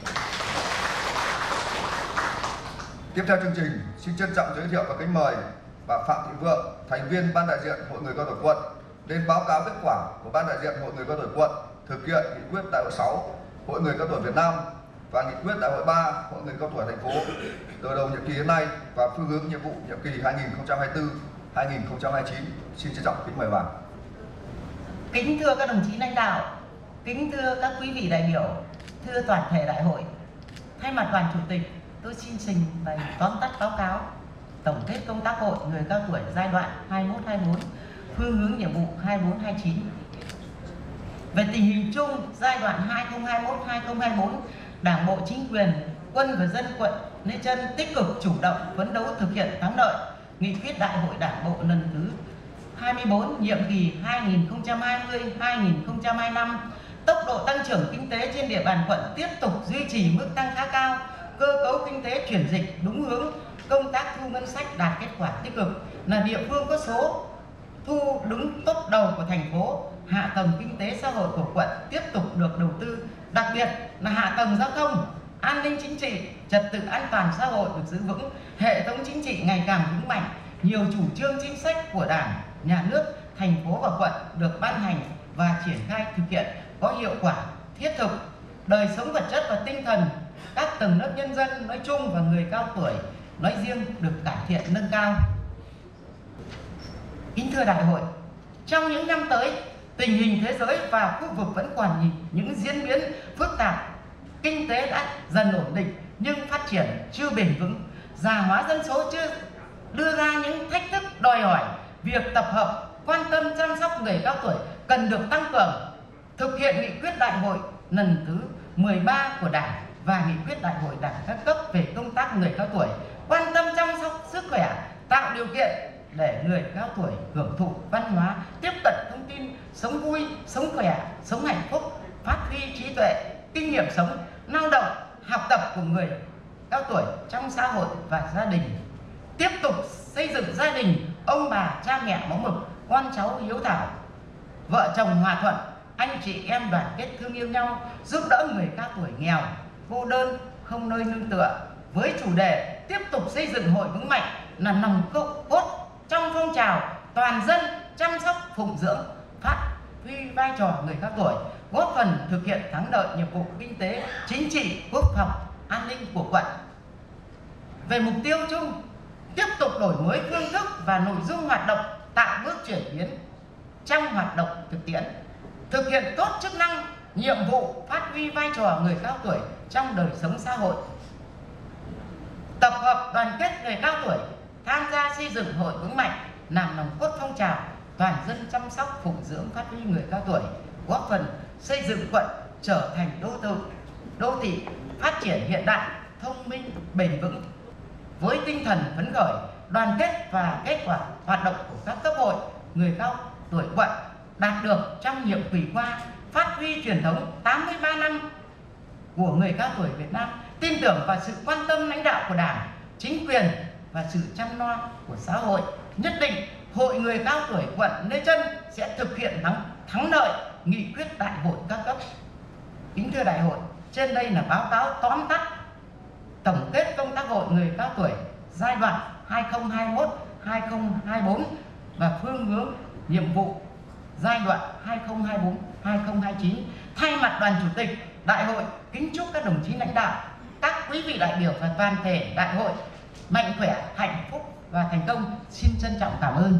Tiếp theo chương trình, xin trân trọng giới thiệu và kính mời bà Phạm Thị Vượng, thành viên ban đại diện Hội người cao tuổi quận, đến báo cáo kết quả của ban đại diện Hội người cao tuổi quận thực hiện nghị quyết đại hội sáu Hội người cao tuổi Việt Nam và nghị quyết đại hội ba Hội người cao tuổi thành phố từ đầu nhiệm kỳ đến nay và phương hướng nhiệm vụ nhiệm kỳ hai nghìn không trăm hai mươi tư đến hai nghìn không trăm hai mươi chín. Xin trân trọng kính mời bà. Kính thưa các đồng chí lãnh đạo, kính thưa các quý vị đại biểu, thưa toàn thể đại hội, thay mặt đoàn chủ tịch, tôi xin trình bày tóm tắt báo cáo tổng kết công tác hội người cao tuổi giai đoạn hai mươi mốt hai mươi bốn, phương hướng nhiệm vụ hai mươi bốn hai mươi chín. Về tình hình chung giai đoạn hai nghìn không trăm hai mươi mốt đến hai nghìn không trăm hai mươi bốn, Đảng bộ, chính quyền, quân và dân quận Lê Chân tích cực chủ động phấn đấu thực hiện thắng lợi nghị quyết đại hội Đảng bộ lần thứ hai mươi bốn nhiệm kỳ hai nghìn không trăm hai mươi đến hai nghìn không trăm hai mươi lăm. Tốc độ tăng trưởng kinh tế trên địa bàn quận tiếp tục duy trì mức tăng khá cao, cơ cấu kinh tế chuyển dịch đúng hướng, công tác thu ngân sách đạt kết quả tích cực, là địa phương có số thu đứng top đầu của thành phố. Hạ tầng kinh tế xã hội của quận tiếp tục được đầu tư, đặc biệt là hạ tầng giao thông, an ninh chính trị, trật tự an toàn xã hội được giữ vững, hệ thống chính trị ngày càng vững mạnh. Nhiều chủ trương chính sách của Đảng, Nhà nước, thành phố và quận được ban hành và triển khai thực hiện có hiệu quả thiết thực. Đời sống vật chất và tinh thần các tầng lớp nhân dân nói chung và người cao tuổi nói riêng được cải thiện nâng cao. Kính thưa đại hội, trong những năm tới, tình hình thế giới và khu vực vẫn còn những diễn biến phức tạp. Kinh tế đã dần ổn định nhưng phát triển chưa bền vững, già hóa dân số chưa đưa ra những thách thức đòi hỏi việc tập hợp, quan tâm chăm sóc người cao tuổi cần được tăng cường. Thực hiện nghị quyết đại hội lần thứ mười ba của Đảng và nghị quyết đại hội Đảng các cấp về công tác người cao tuổi, quan tâm chăm sóc sức khỏe, tạo điều kiện để người cao tuổi hưởng thụ văn hóa, tiếp cận thông tin, sống vui, sống khỏe, sống hạnh phúc, phát huy trí tuệ, kinh nghiệm sống, lao động, học tập của người cao tuổi trong xã hội và gia đình. Tiếp tục xây dựng gia đình, ông bà, cha mẹ mẫu mực, con cháu hiếu thảo, vợ chồng hòa thuận, anh chị em đoàn kết thương yêu nhau, giúp đỡ người cao tuổi nghèo, cô đơn, không nơi nương tựa. Với chủ đề tiếp tục xây dựng hội vững mạnh là nòng cốt trong phong trào toàn dân chăm sóc phụng dưỡng, phát huy vai trò người cao tuổi, góp phần thực hiện thắng lợi nhiệm vụ kinh tế, chính trị, quốc phòng, an ninh của quận. Về mục tiêu chung, tiếp tục đổi mới phương thức và nội dung hoạt động, tạo bước chuyển biến trong hoạt động thực tiễn, thực hiện tốt chức năng, nhiệm vụ phát huy vai trò người cao tuổi trong đời sống xã hội, tập hợp đoàn kết người cao tuổi tham gia xây dựng hội vững mạnh, làm nòng cốt phong trào toàn dân chăm sóc phụng dưỡng, phát huy người cao tuổi, góp phần xây dựng quận trở thành đô thị đô thị phát triển hiện đại, thông minh, bền vững. Với tinh thần phấn khởi, đoàn kết và kết quả hoạt động của các cấp hội người cao tuổi quận đạt được trong nhiệm kỳ qua, phát huy truyền thống tám mươi ba năm của người cao tuổi Việt Nam, tin tưởng vào sự quan tâm lãnh đạo của Đảng, chính quyền và sự chăm lo của xã hội. Nhất định Hội người cao tuổi quận Lê Chân sẽ thực hiện thắng thắng lợi nghị quyết đại hội các cấp. Kính thưa đại hội, trên đây là báo cáo tóm tắt tổng kết công tác hội người cao tuổi giai đoạn hai nghìn không trăm hai mươi mốt đến hai nghìn không trăm hai mươi bốn và phương hướng nhiệm vụ giai đoạn hai nghìn không trăm hai mươi bốn đến hai nghìn không trăm hai mươi chín. Thay mặt đoàn chủ tịch đại hội, kính chúc các đồng chí lãnh đạo, các quý vị đại biểu và toàn thể đại hội mạnh khỏe, hạnh phúc và thành công. Xin trân trọng cảm ơn.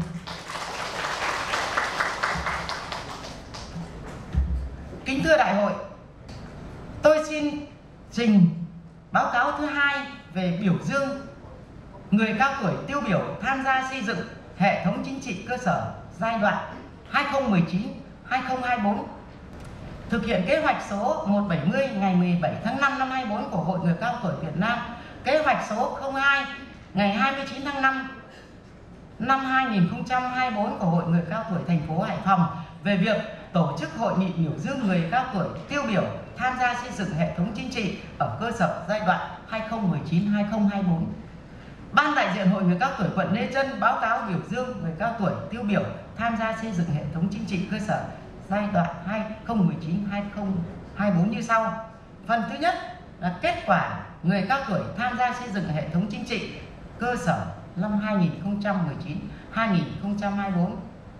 Kính thưa đại hội, tôi xin trình báo cáo thứ hai về biểu dương người cao tuổi tiêu biểu tham gia xây dựng hệ thống chính trị cơ sở giai đoạn hai nghìn không trăm mười chín đến hai nghìn không trăm hai mươi tư. Thực hiện kế hoạch số một trăm bảy mươi ngày mười bảy tháng năm năm hai nghìn không trăm hai mươi tư của Hội Người Cao Tuổi Việt Nam, kế hoạch số không hai ngày hai mươi chín tháng năm năm hai nghìn không trăm hai mươi tư của Hội Người Cao Tuổi thành phố Hải Phòng về việc tổ chức hội nghị biểu dương người cao tuổi tiêu biểu tham gia xây dựng hệ thống chính trị ở cơ sở giai đoạn hai nghìn không trăm mười chín đến hai nghìn không trăm hai mươi tư. Ban đại diện Hội Người Cao Tuổi quận Lê Chân báo cáo biểu dương người cao tuổi tiêu biểu tham gia xây dựng hệ thống chính trị cơ sở giai đoạn hai nghìn không trăm mười chín đến hai nghìn không trăm hai mươi tư như sau. Phần thứ nhất là kết quả người cao tuổi tham gia xây dựng hệ thống chính trị cơ sở năm hai nghìn không trăm mười chín đến hai nghìn không trăm hai mươi tư.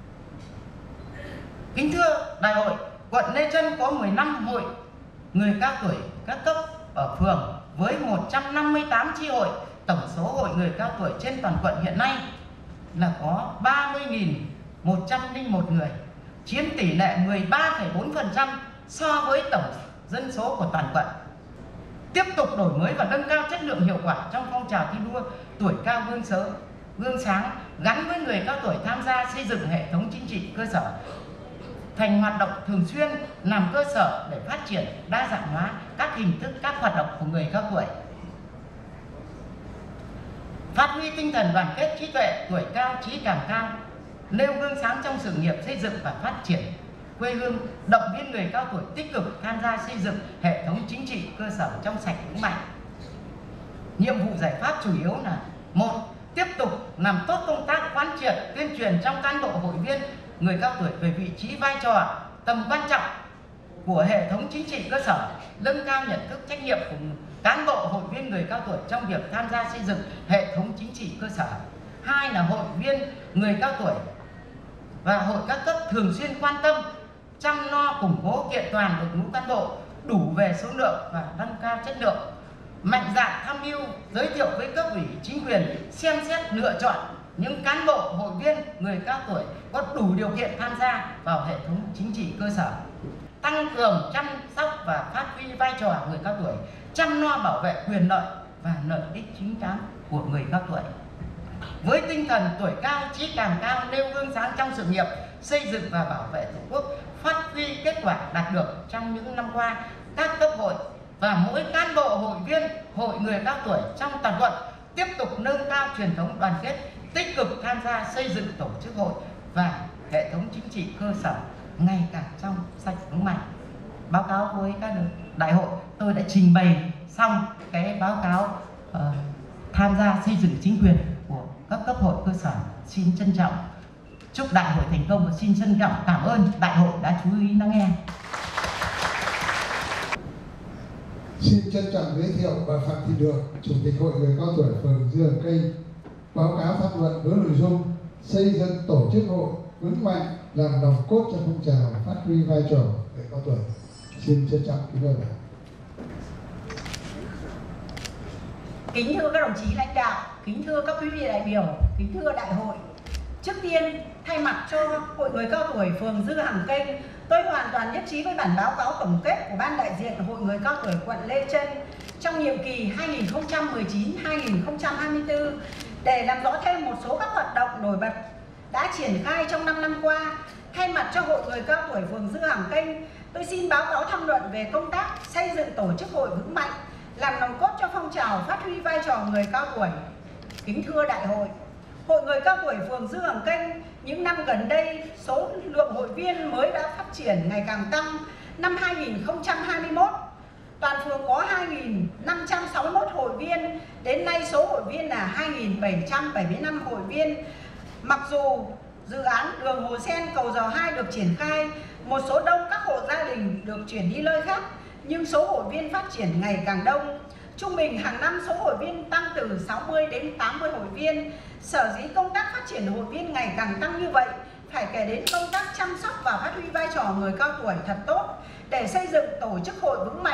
Kính thưa đại hội, quận Lê Chân có mười lăm hội người cao tuổi các cấp ở phường với một trăm năm mươi tám chi hội. Tổng số hội người cao tuổi trên toàn quận hiện nay là có ba mươi nghìn một trăm lẻ một người, chiếm tỷ lệ mười ba phẩy bốn phần trăm so với tổng dân số của toàn quận. Tiếp tục đổi mới và nâng cao chất lượng hiệu quả trong phong trào thi đua tuổi cao gương sớ, gương sáng gắn với người cao tuổi tham gia xây dựng hệ thống chính trị cơ sở thành hoạt động thường xuyên, làm cơ sở để phát triển đa dạng hóa các hình thức các hoạt động của người cao tuổi. Phát huy tinh thần đoàn kết trí tuệ, tuổi cao trí càng cao, nêu gương sáng trong sự nghiệp xây dựng và phát triển quê hương, động viên người cao tuổi tích cực tham gia xây dựng hệ thống chính trị cơ sở trong sạch vững mạnh. Nhiệm vụ giải pháp chủ yếu là: một, tiếp tục làm tốt công tác quán triệt tuyên truyền trong cán bộ hội viên người cao tuổi về vị trí, vai trò, tầm quan trọng của hệ thống chính trị cơ sở, nâng cao nhận thức trách nhiệm của cán bộ hội viên người cao tuổi trong việc tham gia xây dựng hệ thống chính trị cơ sở. Hai là hội viên người cao tuổi và hội các cấp thường xuyên quan tâm chăm lo củng cố kiện toàn đội ngũ cán bộ đủ về số lượng và nâng cao chất lượng, mạnh dạn tham mưu giới thiệu với cấp ủy chính quyền xem xét lựa chọn những cán bộ hội viên người cao tuổi có đủ điều kiện tham gia vào hệ thống chính trị cơ sở, tăng cường chăm sóc và phát huy vai trò người cao tuổi, chăm lo bảo vệ quyền lợi và lợi ích chính đáng của người cao tuổi. Với tinh thần tuổi cao trí càng cao, nêu gương sáng trong sự nghiệp xây dựng và bảo vệ Tổ quốc, phát huy kết quả đạt được trong những năm qua, các cấp hội và mỗi cán bộ hội viên hội người cao tuổi trong toàn quận tiếp tục nâng cao truyền thống đoàn kết, tích cực tham gia xây dựng tổ chức hội và hệ thống chính trị cơ sở ngày càng trong sạch vững mạnh. Báo cáo với các đại hội, tôi đã trình bày xong cái báo cáo uh, tham gia xây dựng chính quyền của các cấp hội cơ sở. Xin trân trọng chúc đại hội thành công và xin trân trọng cảm ơn đại hội đã chú ý lắng nghe. Xin trân trọng giới thiệu bà Phạm Thị Được, Chủ tịch Hội Người Cao Tuổi phường Dương Cây, báo cáo tham luận với nội dung xây dựng tổ chức hội vững mạnh, làm nòng cốt trong phong trào phát huy vai trò người cao tuổi. Xin trân trọng kính mời bà. Kính thưa các đồng chí lãnh đạo, kính thưa các quý vị đại biểu, kính thưa đại hội. Trước tiên, thay mặt cho Hội Người Cao Tuổi phường Dư Hằng Kênh, tôi hoàn toàn nhất trí với bản báo cáo tổng kết của Ban đại diện Hội Người Cao Tuổi quận Lê Chân trong nhiệm kỳ hai nghìn không trăm mười chín đến hai nghìn không trăm hai mươi tư để làm rõ thêm một số các hoạt động nổi bật đã triển khai trong năm năm qua. Thay mặt cho Hội Người Cao Tuổi phường Dư Hằng Kênh, tôi xin báo cáo tham luận về công tác xây dựng tổ chức hội vững mạnh, làm nòng cốt cho phong trào phát huy vai trò người cao tuổi. Kính thưa đại hội, Hội Người Cao Tuổi phường Dư Hằng Kênh những năm gần đây, số lượng hội viên mới đã phát triển ngày càng tăng. Năm hai nghìn không trăm hai mươi mốt, toàn phường có hai nghìn năm trăm sáu mươi mốt hội viên, đến nay số hội viên là hai nghìn bảy trăm bảy mươi lăm hội viên. Mặc dù dự án đường Hồ Sen cầu Giò hai được triển khai, một số đông các hộ gia đình được chuyển đi nơi khác, nhưng số hội viên phát triển ngày càng đông. Trung bình hàng năm số hội viên tăng từ sáu mươi đến tám mươi hội viên. Sở dĩ công tác phát triển hội viên ngày càng tăng như vậy, phải kể đến công tác chăm sóc và phát huy vai trò người cao tuổi thật tốt để xây dựng tổ chức hội vững mạnh,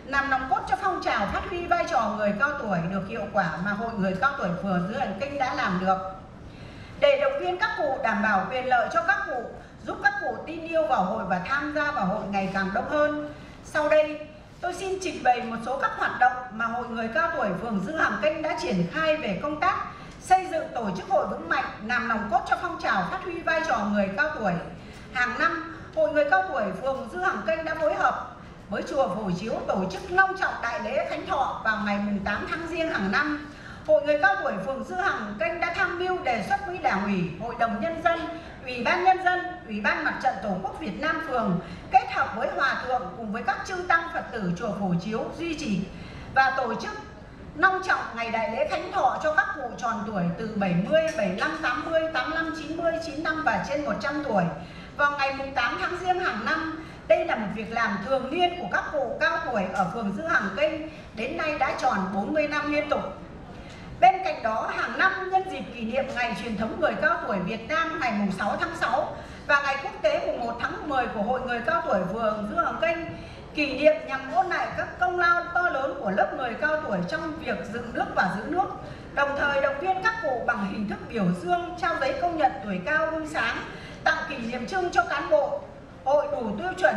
làm nòng cốt cho phong trào phát huy vai trò người cao tuổi được hiệu quả mà Hội Người Cao Tuổi phường Dư Hành Kinh đã làm được. Để động viên các cụ, đảm bảo quyền lợi cho các cụ, giúp các cụ tin yêu vào hội và tham gia vào hội ngày càng đông hơn. Sau đây, tôi xin trình bày một số các hoạt động mà Hội Người Cao Tuổi phường Dư Hành Kinh đã triển khai về công tác xây dựng tổ chức hội vững mạnh, làm nòng cốt cho phong trào phát huy vai trò người cao tuổi. Hàng năm, Hội Người Cao Tuổi phường Dư Hành Kinh đã phối hợp với chùa Phổ Chiếu tổ chức long trọng đại lễ Khánh Thọ vào ngày tám tháng Giêng hàng năm. Hội Người Cao Tuổi phường Dư Hành Kinh đã tham mưu đề xuất với Đảng ủy, Hội đồng Nhân dân, Ủy ban Nhân dân, Ủy ban Mặt trận Tổ quốc Việt Nam phường kết hợp với Hòa thượng cùng với các chư tăng Phật tử chùa Phổ Chiếu duy trì và tổ chức long trọng ngày đại lễ Khánh Thọ cho các cụ tròn tuổi từ bảy mươi, bảy mươi lăm, tám mươi, tám mươi lăm, chín mươi, chín mươi lăm và trên một trăm tuổi vào ngày tám tháng Giêng hàng năm. Đây là một việc làm thường niên của các cụ cao tuổi ở phường Dư Hành Kinh, đến nay đã tròn bốn mươi năm liên tục. Bên cạnh đó, hàng năm nhân dịp kỷ niệm ngày truyền thống người cao tuổi Việt Nam ngày sáu tháng sáu và ngày quốc tế mùng một tháng mười của Hội Người Cao Tuổi phường Dư Hành Kinh, kỷ niệm nhằm ôn lại các công lao to lớn của lớp người cao tuổi trong việc dựng nước và giữ nước, đồng thời động viên các cụ bằng hình thức biểu dương, trao giấy công nhận tuổi cao gương sáng, tặng kỷ niệm chương cho cán bộ hội đủ tiêu chuẩn,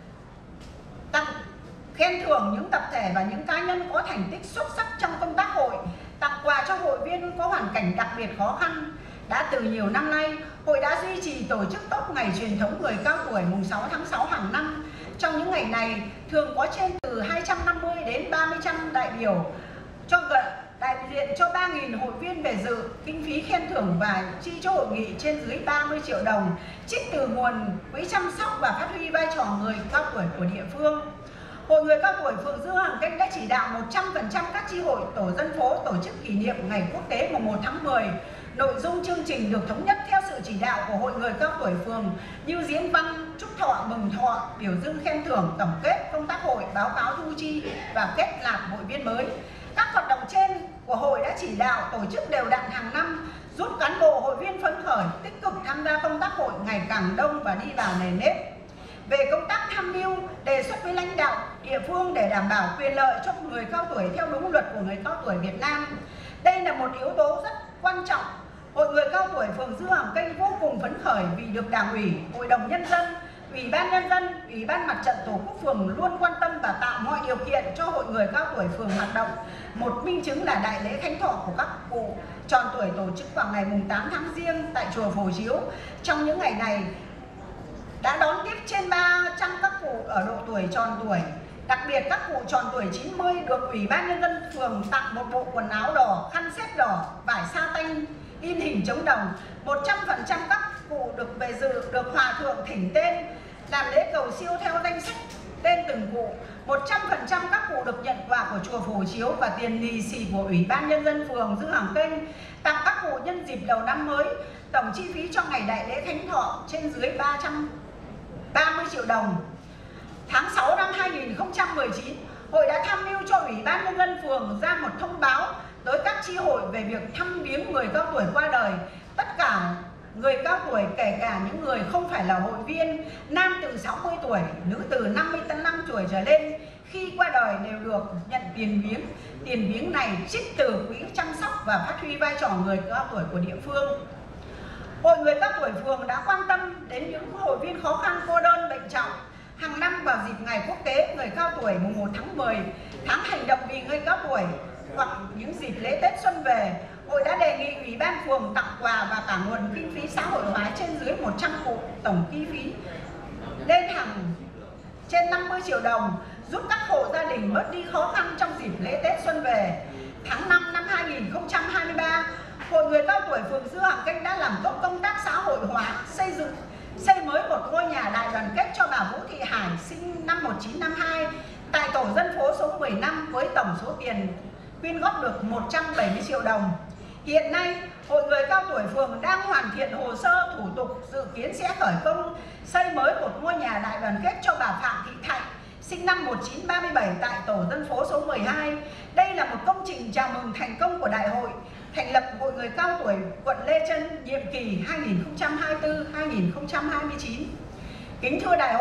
tặng khen thưởng những tập thể và những cá nhân có thành tích xuất sắc trong công tác hội, tặng quà cho hội viên có hoàn cảnh đặc biệt khó khăn. Đã từ nhiều năm nay, hội đã duy trì tổ chức tốt ngày truyền thống người cao tuổi mùng sáu tháng sáu hàng năm. Trong những ngày này, thường có trên từ hai trăm năm mươi đến ba mươi trăm đại biểu cho gần đại diện cho ba nghìn hội viên về dự, kinh phí khen thưởng và chi cho hội nghị trên dưới ba mươi triệu đồng, trích từ nguồn quỹ chăm sóc và phát huy vai trò người cao tuổi của địa phương. Hội Người Cao Tuổi phường Dư Hành Kinh đã chỉ đạo một trăm phần trăm các chi hội tổ dân phố tổ chức kỷ niệm ngày quốc tế mùng một tháng mười. Nội dung chương trình được thống nhất theo sự chỉ đạo của Hội Người Cao Tuổi phường như diễn văn, chúc thọ, mừng thọ, biểu dương khen thưởng, tổng kết công tác hội, báo cáo thu chi và kết nạp hội viên mới. Các hoạt động trên của hội đã chỉ đạo tổ chức đều đặn hàng năm, giúp cán bộ hội viên phấn khởi, tích cực tham gia công tác hội ngày càng đông và đi vào nền nếp. Về công tác tham mưu, đề xuất với lãnh đạo địa phương để đảm bảo quyền lợi cho người cao tuổi theo đúng luật của người cao tuổi Việt Nam. Đây là một yếu tố rất quan trọng. Hội Người Cao Tuổi phường Dư Hành Kinh vô cùng phấn khởi vì được Đảng ủy, Hội đồng Nhân dân, Ủy ban Nhân dân, Ủy ban Mặt trận Tổ quốc phường luôn quan tâm và tạo mọi điều kiện cho Hội Người Cao Tuổi phường hoạt động. Một minh chứng là đại lễ Khánh Thọ của các cụ tròn tuổi tổ chức vào ngày tám tháng Giêng tại chùa Phổ Chiếu. Trong những ngày này đã đón tiếp trên ba trăm các cụ ở độ tuổi tròn tuổi. Đặc biệt các cụ tròn tuổi chín mươi được Ủy ban Nhân dân phường tặng một bộ quần áo đỏ, khăn xếp đỏ, vải sa tanh in hình trống đồng. một trăm phần trăm các cụ được về dự được Hòa thượng thỉnh tên làm lễ cầu siêu theo danh sách tên từng cụ. một trăm phần trăm các cụ được nhận quà của chùa Phổ Chiếu và tiền lì xì của Ủy ban Nhân dân phường Dư Hành Kinh, tặng các cụ nhân dịp đầu năm mới. Tổng chi phí cho ngày đại lễ Khánh Thọ trên dưới ba trăm ba mươi triệu đồng. Tháng sáu năm hai nghìn không trăm mười chín, hội đã tham mưu cho Ủy ban Nhân dân phường ra một thông báo tới các chi hội về việc thăm viếng người cao tuổi qua đời. Tất cả người cao tuổi, kể cả những người không phải là hội viên, nam từ sáu mươi tuổi, nữ từ năm mươi lăm tuổi trở lên, khi qua đời đều được nhận tiền viếng. Tiền viếng này trích từ quỹ chăm sóc và phát huy vai trò người cao tuổi của địa phương. Hội Người Cao Tuổi phường đã quan tâm đến những hội viên khó khăn, cô đơn, bệnh trọng. Hàng năm vào dịp ngày quốc tế người cao tuổi mùng một tháng mười, tháng hành động vì người cao tuổi hoặc những dịp lễ Tết xuân về, hội đã đề nghị Ủy ban phường tặng quà và cả nguồn kinh phí xã hội hóa trên dưới một trăm cụ, tổng kinh phí lên hàng trên năm mươi triệu đồng, giúp các hộ gia đình bớt đi khó khăn trong dịp lễ Tết xuân về. Tháng năm năm hai nghìn không trăm hai mươi ba, Hội Người Cao Tuổi phường Dư Hành Kinh đã làm tốt công tác xã hội hóa, xây dựng xây mới một ngôi nhà đại đoàn kết cho bà Vũ Thị Hải sinh năm một nghìn chín trăm năm mươi hai tại tổ dân phố số mười lăm với tổng số tiền quyên góp được một trăm bảy mươi triệu đồng. Hiện nay, Hội Người Cao Tuổi phường đang hoàn thiện hồ sơ thủ tục, dự kiến sẽ khởi công xây mới một ngôi nhà đại đoàn kết cho bà Phạm Thị Thạnh sinh năm một nghìn chín trăm ba mươi bảy tại tổ dân phố số mười hai. Đây là một công trình chào mừng thành công của đại hội thành lập Hội Người Cao Tuổi quận Lê Chân nhiệm kỳ hai nghìn không trăm hai mươi tư đến hai nghìn không trăm hai mươi chín. Kính thưa đại hội,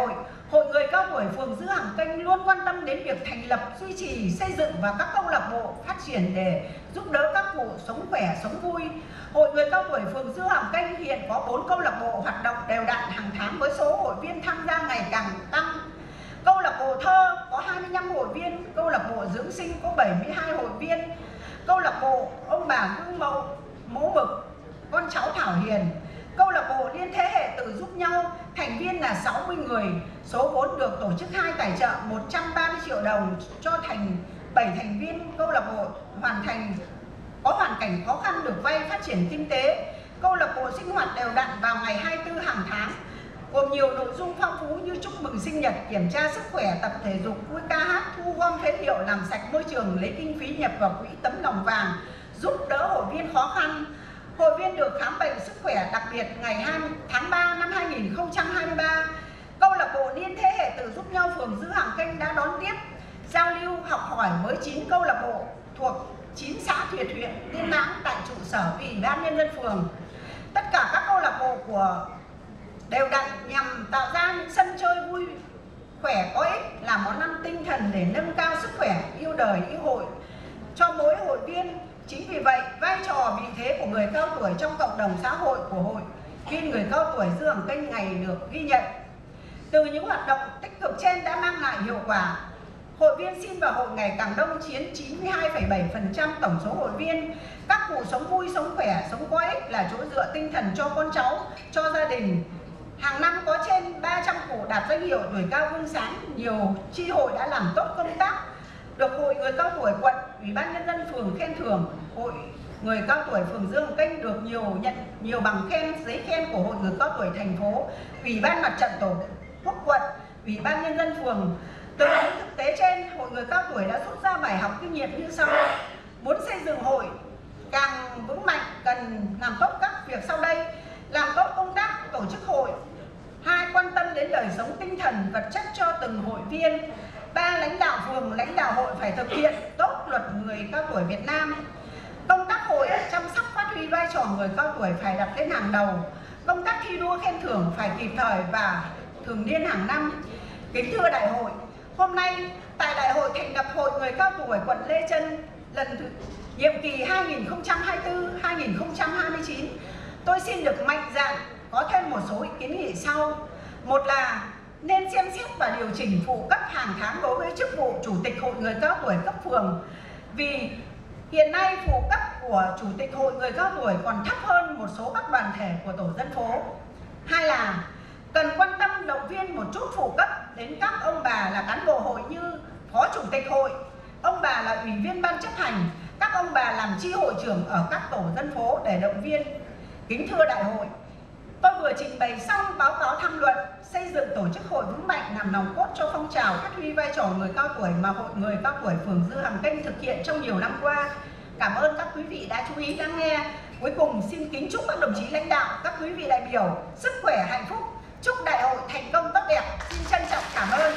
Hội người cao tuổi phường Dư Hằng Kênh luôn quan tâm đến việc thành lập, duy trì, xây dựng và các câu lạc bộ phát triển để giúp đỡ các cụ sống khỏe, sống vui. Hội người cao tuổi phường Dư Hằng Kênh hiện có bốn câu lạc bộ hoạt động đều đặn hàng tháng với số hội viên tham gia ngày càng tăng. Câu lạc bộ thơ có hai mươi lăm hội viên, câu lạc bộ dưỡng sinh có bảy mươi hai hội viên, câu lạc bộ ông bà gương mẫu mẫu mực, con cháu Thảo Hiền, câu lạc bộ liên thế hệ tự giúp nhau, thành viên là sáu mươi người, số vốn được tổ chức hai tài trợ một trăm ba mươi triệu đồng cho thành bảy thành viên câu lạc bộ hoàn thành có hoàn cảnh khó khăn được vay phát triển kinh tế. Câu lạc bộ sinh hoạt đều đặn vào ngày hai mươi tư hàng tháng, gồm nhiều nội dung phong phú như chúc mừng sinh nhật, kiểm tra sức khỏe, tập thể dục, vui ca hát, thu gom phế liệu, làm sạch môi trường, lấy kinh phí nhập vào quỹ tấm lòng vàng, giúp đỡ hội viên khó khăn. Hội viên được khám bệnh sức khỏe đặc biệt ngày hai mươi tháng ba năm hai nghìn không trăm hai mươi ba. Câu lạc bộ liên thế hệ tự giúp nhau phường Dư Hằng Kênh đã đón tiếp, giao lưu, học hỏi với chín câu lạc bộ thuộc chín xã Thiệt huyện Tiên Lãng tại trụ sở Ủy ban Nhân dân phường. Tất cả các câu lạc bộ của đều đặn nhằm tạo ra những sân chơi vui khỏe có ích, là món ăn tinh thần để nâng cao sức khỏe, yêu đời, yêu hội cho mỗi hội viên. Chính vì vậy, vai trò vị thế của người cao tuổi trong cộng đồng xã hội của hội viên người cao tuổi Dư Hằng Kênh ngày được ghi nhận. Từ những hoạt động tích cực trên đã mang lại hiệu quả. Hội viên xin vào hội ngày càng đông, chiếm chín mươi hai phẩy bảy phần trăm tổng số hội viên. Các cụ sống vui, sống khỏe, sống có ích là chỗ dựa tinh thần cho con cháu, cho gia đình. Hàng năm có trên ba trăm cụ đạt danh hiệu tuổi cao gương sáng. Nhiều chi hội đã làm tốt công tác, được hội người cao tuổi quận, Ủy ban Nhân dân phường khen thưởng. Hội người cao tuổi phường Dư Hằng Kênh được nhiều nhận nhiều bằng khen, giấy khen của hội người cao tuổi thành phố, Ủy ban Mặt trận Tổ quốc quận, Ủy ban Nhân dân phường. Từ những thực tế trên, hội người cao tuổi đã rút ra bài học kinh nghiệm như sau. Muốn xây dựng hội càng vững mạnh, cần làm tốt các việc sau đây: làm tốt công tác tổ chức hội. Hai, quan tâm đến đời sống tinh thần, vật chất cho từng hội viên. Ba, lãnh đạo phường, lãnh đạo hội phải thực hiện tốt luật người cao tuổi Việt Nam. Công tác hội chăm sóc phát huy vai trò người cao tuổi phải đặt lên hàng đầu. Công tác thi đua khen thưởng phải kịp thời và thường niên hàng năm. Kính thưa đại hội, hôm nay tại đại hội thành lập hội người cao tuổi quận Lê Chân lần thứ nhiệm kỳ hai nghìn không trăm hai mươi tư đến hai nghìn không trăm hai mươi chín, tôi xin được mạnh dạn có thêm một số ý kiến nghị sau. Một là nên xem xét và điều chỉnh phụ cấp hàng tháng đối với chức vụ chủ tịch hội người cao tuổi cấp phường, vì hiện nay phụ cấp của chủ tịch hội người cao tuổi còn thấp hơn một số các đoàn thể của tổ dân phố. Hai là cần quan tâm động viên một chút phụ cấp đến các ông bà là cán bộ hội như phó chủ tịch hội, ông bà là ủy viên ban chấp hành, các ông bà làm chi hội trưởng ở các tổ dân phố để động viên. Kính thưa đại hội, tôi vừa trình bày xong báo cáo tham luận xây dựng tổ chức hội vững mạnh làm nòng cốt cho phong trào phát huy vai trò người cao tuổi mà hội người cao tuổi phường Dư Hằng Kênh thực hiện trong nhiều năm qua. Cảm ơn các quý vị đã chú ý lắng nghe. Cuối cùng xin kính chúc các đồng chí lãnh đạo, các quý vị đại biểu sức khỏe, hạnh phúc. Chúc đại hội thành công tốt đẹp. Xin trân trọng cảm ơn.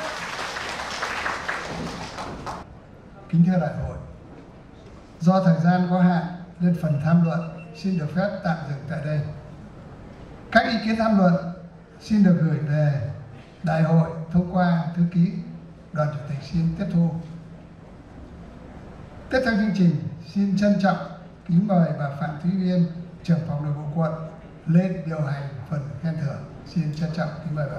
Kính thưa đại hội, do thời gian có hạn nên phần tham luận xin được phép tạm dừng tại đây. Các ý kiến tham luận xin được gửi về đại hội thông qua thư ký. Đoàn chủ tịch xin tiếp thu. Tiếp theo chương trình, xin trân trọng kính mời bà Phạm Thúy Viên, trưởng phòng nội vụ quận lên điều hành phần khen thưởng. Xin trân trọng kính mời bà.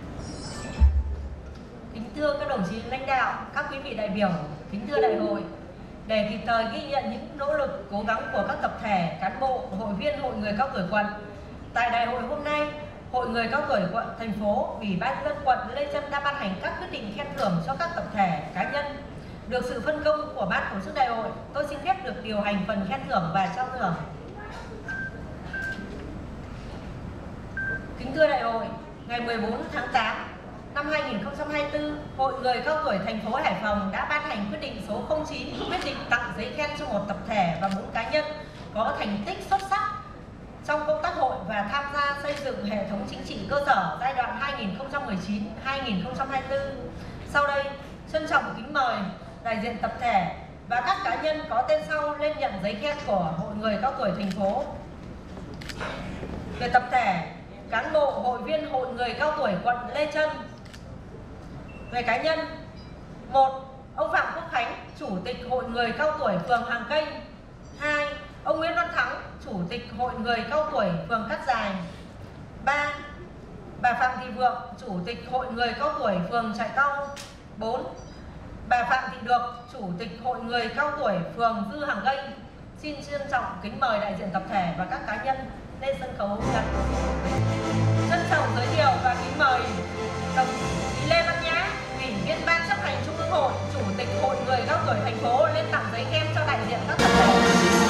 Kính thưa các đồng chí lãnh đạo, các quý vị đại biểu, kính thưa đại hội, để kịp thời ghi nhận những nỗ lực cố gắng của các tập thể, cán bộ, hội viên hội người cao tuổi quận, tại đại hội hôm nay, hội người cao tuổi quận, thành phố, Ủy ban nhân dân quận Lê Chân đã ban hành các quyết định khen thưởng cho các tập thể, cá nhân. Được sự phân công của ban tổ chức đại hội, tôi xin phép được điều hành phần khen thưởng và trao thưởng. Kính thưa đại hội, ngày mười bốn tháng tám năm hai nghìn không trăm hai mươi tư, Hội người cao tuổi thành phố Hải Phòng đã ban hành quyết định số không chín, quyết định tặng giấy khen cho một tập thể và bốn cá nhân có thành tích xuất sắc trong công tác hội và tham gia xây dựng hệ thống chính trị cơ sở giai đoạn hai nghìn không trăm mười chín đến hai nghìn không trăm hai mươi tư. Sau đây, trân trọng kính mời đại diện tập thể và các cá nhân có tên sau lên nhận giấy khen của Hội người cao tuổi thành phố. Về tập thể, cán bộ hội viên hội người cao tuổi quận Lê Chân, Về cá nhân: một. Ông Phạm Quốc Khánh, Chủ tịch Hội Người Cao Tuổi phường Hàng Cây. hai. Ông Nguyễn Văn Thắng, Chủ tịch Hội Người Cao Tuổi phường Cát Dài. ba. Bà Phạm Thị Vượng, Chủ tịch Hội Người Cao Tuổi phường Trại Cao. bốn. Bà Phạm Thị Được, Chủ tịch Hội Người Cao Tuổi phường Dư Hàng Cây. Xin trân trọng kính mời đại diện tập thể và các cá nhân lên sân khấu nhận. Trân trọng giới thiệu và kính mời đồng chí Lê Văn Nhã, Ủy viên Ban chấp hành Trung ương Hội, Chủ tịch Hội Người Cao Tuổi thành phố lên tặng giấy khen cho đại diện các tập thể.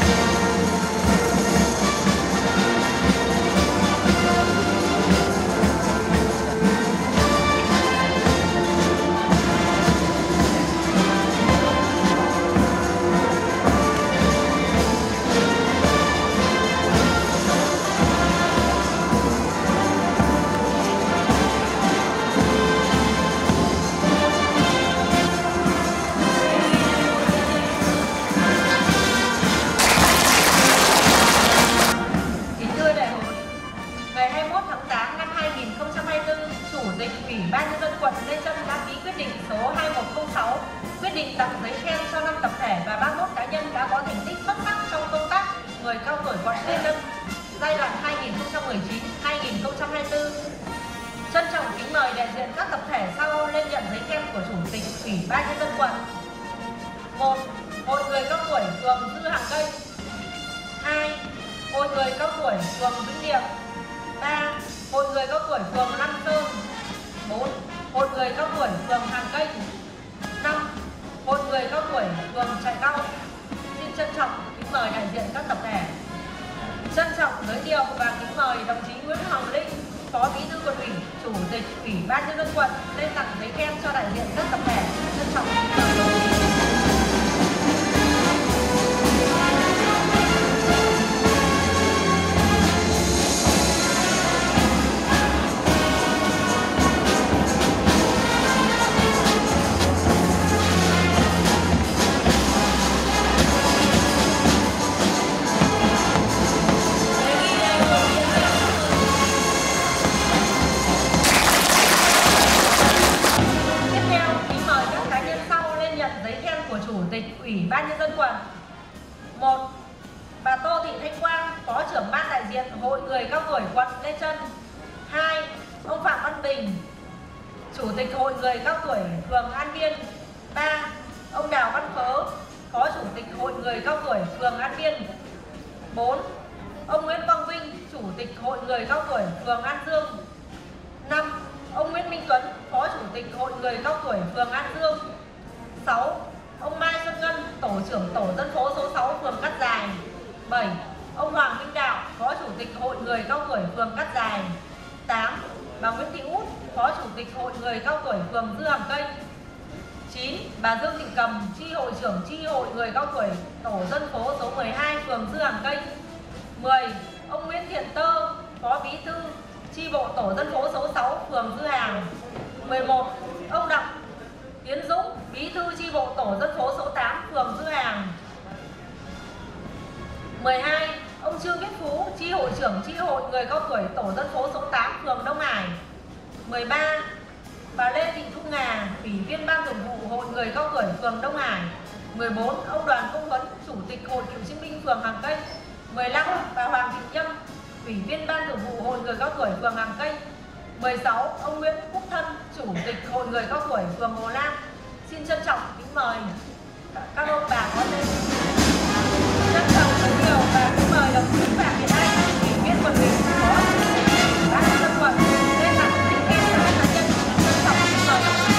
Quyết định tặng giấy khen cho năm tập thể và ba mươi mốt cá nhân đã có thành tích xuất sắc trong công tác người cao tuổi quận Lê Trân giai đoạn hai nghìn không trăm mười chín đến hai nghìn không trăm hai mươi tư. Trân trọng kính mời đại diện các tập thể sau lên nhận giấy khen của Chủ tịch Ủy ban nhân dân quận. một. Hội Người Cao Tuổi phường Dư Hàng Cây. hai. Hội Người Cao Tuổi phường Vĩnh Niệm. ba. Hội Người Cao Tuổi phường Nam Sơn. bốn. Hội Người Cao Tuổi phường Hàng Cây. năm. Hội Người Cao Tuổi phường Trại Cao. Xin trân trọng kính mời đại diện các tập thể. Trân trọng giới thiệu và kính mời đồng chí Nguyễn Hoàng Linh, Phó Bí thư Quận ủy, Chủ tịch Ủy ban nhân dân quận lên tặng giấy khen cho đại diện các tập thể. Trân trọng kính mời đồng chí. Ủy ban nhân dân quận. một. Bà Tô Thị Thanh Quang, Phó trưởng ban đại diện Hội Người Cao Tuổi quận Lê Trân. hai. Ông Phạm Văn Bình, Chủ tịch Hội Người Cao Tuổi phường An Biên. ba. Ông Đào Văn Phớ, Phó Chủ tịch Hội Người Cao Tuổi phường An Biên. bốn. Ông Nguyễn Quang Vinh, Chủ tịch Hội Người Cao Tuổi phường An Dương. năm. Ông Nguyễn Minh Tuấn, Phó Chủ tịch Hội Người Cao Tuổi phường An Dương. sáu. Ông Mai Xuân Ngân, Tổ trưởng Tổ dân phố số sáu phường Cát Dài. bảy. Ông Hoàng Minh Đạo, Phó Chủ tịch Hội Người Cao Tuổi phường Cát Dài. tám. Bà Nguyễn Thị Út, Phó Chủ tịch Hội Người Cao Tuổi phường Dư Hàng Cây. chín. Bà Dương Thị Cầm, Chi hội trưởng Chi hội Người Cao Tuổi Tổ dân phố số mười hai phường Dư Hàng Cây. mười. Ông Nguyễn Thiện Tơ, Phó Bí thư Chi bộ Tổ dân phố số sáu phường Dư Hàng. mười một. Ông Đặng Tiến Dũng, Bí thư Chi bộ Tổ dân phố số tám phường Dư Hàng. mười hai. Ông Trương Viết Phú, Chi hội trưởng Chi hội Người Cao Tuổi Tổ dân phố số tám phường Đông Hải. mười ba. Bà Lê Thị Thu Ngà, Ủy viên Ban Thường vụ Hội Người Cao Tuổi phường Đông Hải. mười bốn. Ông Đoàn Công Huấn, Chủ tịch Hội Cựu chiến binh phường Hàng Cây. mười lăm. Bà Hoàng Thị Nhâm, Ủy viên Ban Thường vụ Hội Người Cao Tuổi phường Hàng Cây. mười sáu. Ông Nguyễn Quốc Thân, Chủ tịch Hội Người Cao Tuổi phường Hồ Lam. Xin trân trọng kính mời các ông bà có tên. Trân trọng giới thiệu và kính mời đồng chí Phạm Việt Anh, Ủy viên Quận ủy, Phó Chủ tịch Ủy ban nhân dân quận lên tặng giấy khen cho các cá nhân. Trân trọng kính mời đồng chí.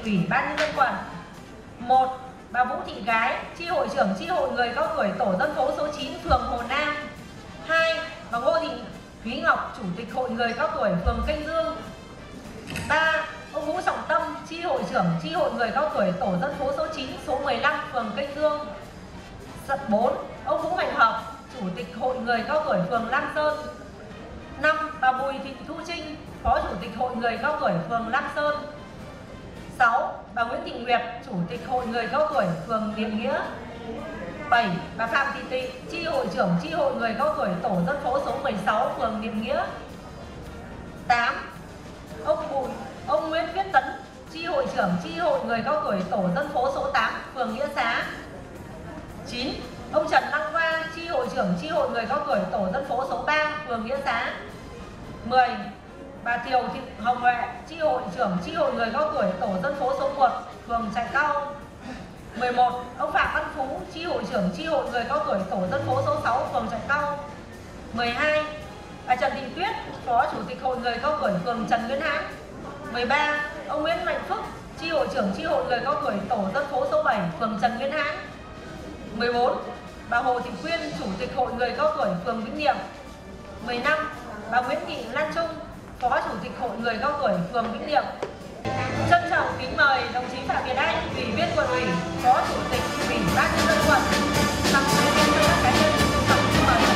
Ủy ban Nhân dân quận. Một, bà Vũ Thị Gái, chi hội trưởng chi hội người cao tuổi tổ dân phố số chín phường Hồ Nam. Hai, bà Ngô Thị Thúy Ngọc, chủ tịch hội người cao tuổi phường Kênh Dương. Ba, ông Vũ Trọng Tâm, chi hội trưởng chi hội người cao tuổi tổ dân phố số chín số mười lăm phường Kênh Dương. Bốn, ông Vũ Mạnh Hợp, chủ tịch hội người cao tuổi phường Lam Sơn. Năm, bà Bùi Thị Thu Trinh, phó chủ tịch hội người cao tuổi phường Lam Sơn. Sáu, bà Nguyễn Thị Nguyệt, chủ tịch hội người cao tuổi phường Niệm Nghĩa. Bảy, bà Phạm Thị Tị, chi hội trưởng chi hội người cao tuổi tổ dân phố số mười sáu phường Niệm Nghĩa. Tám, ông Bùi, ông Nguyễn Viết Tấn, chi hội trưởng chi hội người cao tuổi tổ dân phố số tám phường Nghĩa Xá. Chín, ông Trần Đăng Hoa, chi hội trưởng chi hội người cao tuổi tổ dân phố số ba phường Nghĩa Xá. Mười, bà Thiều Thị Hồng Huệ, chi hội trưởng chi hội người cao tuổi tổ dân phố số một phường Trại Cao. Mười một, ông Phạm Văn Phú, chi hội trưởng chi hội người cao tuổi tổ dân phố số sáu phường Trại Cao. Mười hai, bà Trần Thị Tuyết, phó chủ tịch hội người cao tuổi phường Trần Nguyên Hãn. Mười ba, ông Nguyễn Mạnh Phúc, chi hội trưởng chi hội người cao tuổi tổ dân phố số bảy phường Trần Nguyên Hãn. Mười bốn, bà Hồ Thị Quyên, chủ tịch hội người cao tuổi phường Vĩnh Niệm. Mười lăm, bà Nguyễn Thị Lan Trung, phó chủ tịch hội người cao tuổi phường Vĩnh Niệm. Trân trọng kính mời đồng chí Phạm Việt Anh, ủy viên quận ủy, phó chủ tịch ủy ban nhân dân quận, tặng khen cho các cá nhân trọng kính mời.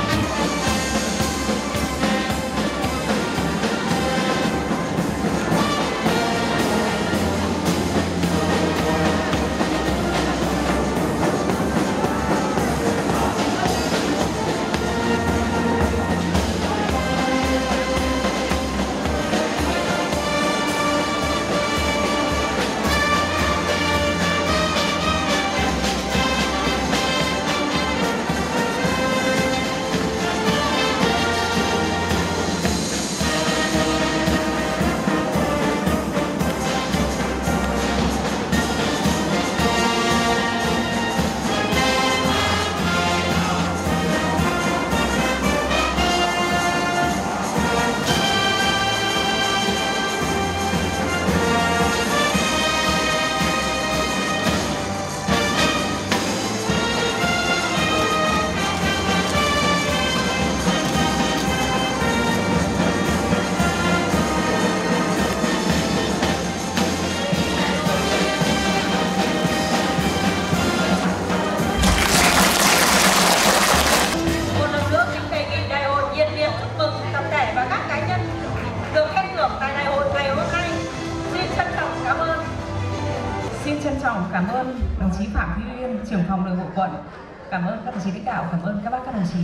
Cảm ơn đồng chí Phạm Thị Uyên, trưởng phòng nội vụ quận. Cảm ơn các đồng chí lãnh đạo, cảm ơn các bác các đồng chí.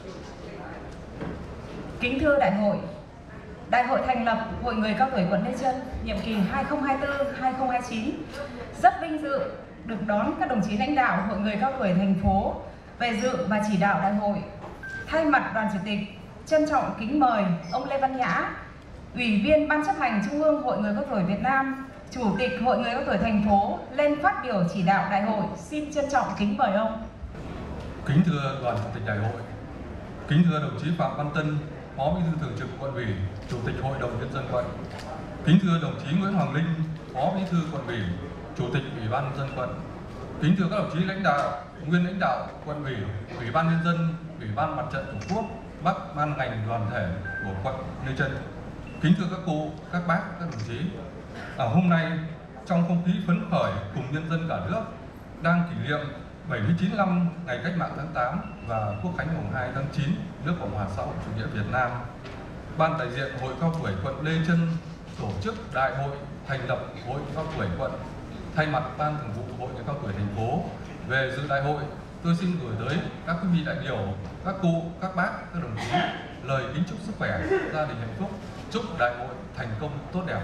Kính thưa đại hội, Đại hội thành lập Hội người cao tuổi quận Lê Chân nhiệm kỳ hai nghìn không trăm hai mươi tư đến hai nghìn không trăm hai mươi chín rất vinh dự được đón các đồng chí lãnh đạo Hội người cao tuổi thành phố về dự và chỉ đạo đại hội. Thay mặt đoàn chủ tịch, trân trọng kính mời ông Lê Văn Nhã, Ủy viên Ban chấp hành Trung ương Hội người cao tuổi Việt Nam, Chủ tịch Hội người cao tuổi thành phố lên phát biểu chỉ đạo đại hội. Xin trân trọng kính mời ông. Kính thưa đoàn chủ tịch đại hội, kính thưa đồng chí Phạm Văn Tân, Phó Bí thư Thường trực Quận ủy, Chủ tịch Hội đồng Nhân dân quận, kính thưa đồng chí Nguyễn Hoàng Linh, Phó Bí thư Quận ủy, Chủ tịch Ủy ban Nhân dân quận, kính thưa các đồng chí lãnh đạo, nguyên lãnh đạo Quận ủy, Ủy ban Nhân dân, Ủy ban Mặt trận Tổ quốc, các ban ngành đoàn thể của quận Lê Chân, kính thưa các cô, các bác, các đồng chí. À, hôm nay trong không khí phấn khởi cùng nhân dân cả nước đang kỷ niệm bảy mươi chín năm ngày Cách mạng tháng tám và Quốc khánh mùng hai tháng chín nước Cộng hòa xã hội chủ nghĩa Việt Nam, Ban đại diện Hội cao tuổi quận Lê Chân tổ chức đại hội thành lập Hội cao tuổi quận. Thay mặt Ban thường vụ Hội cao tuổi thành phố về dự đại hội, tôi xin gửi tới các quý vị đại biểu, các cụ, các bác, các đồng chí lời kính chúc sức khỏe, gia đình hạnh phúc, chúc đại hội thành công tốt đẹp.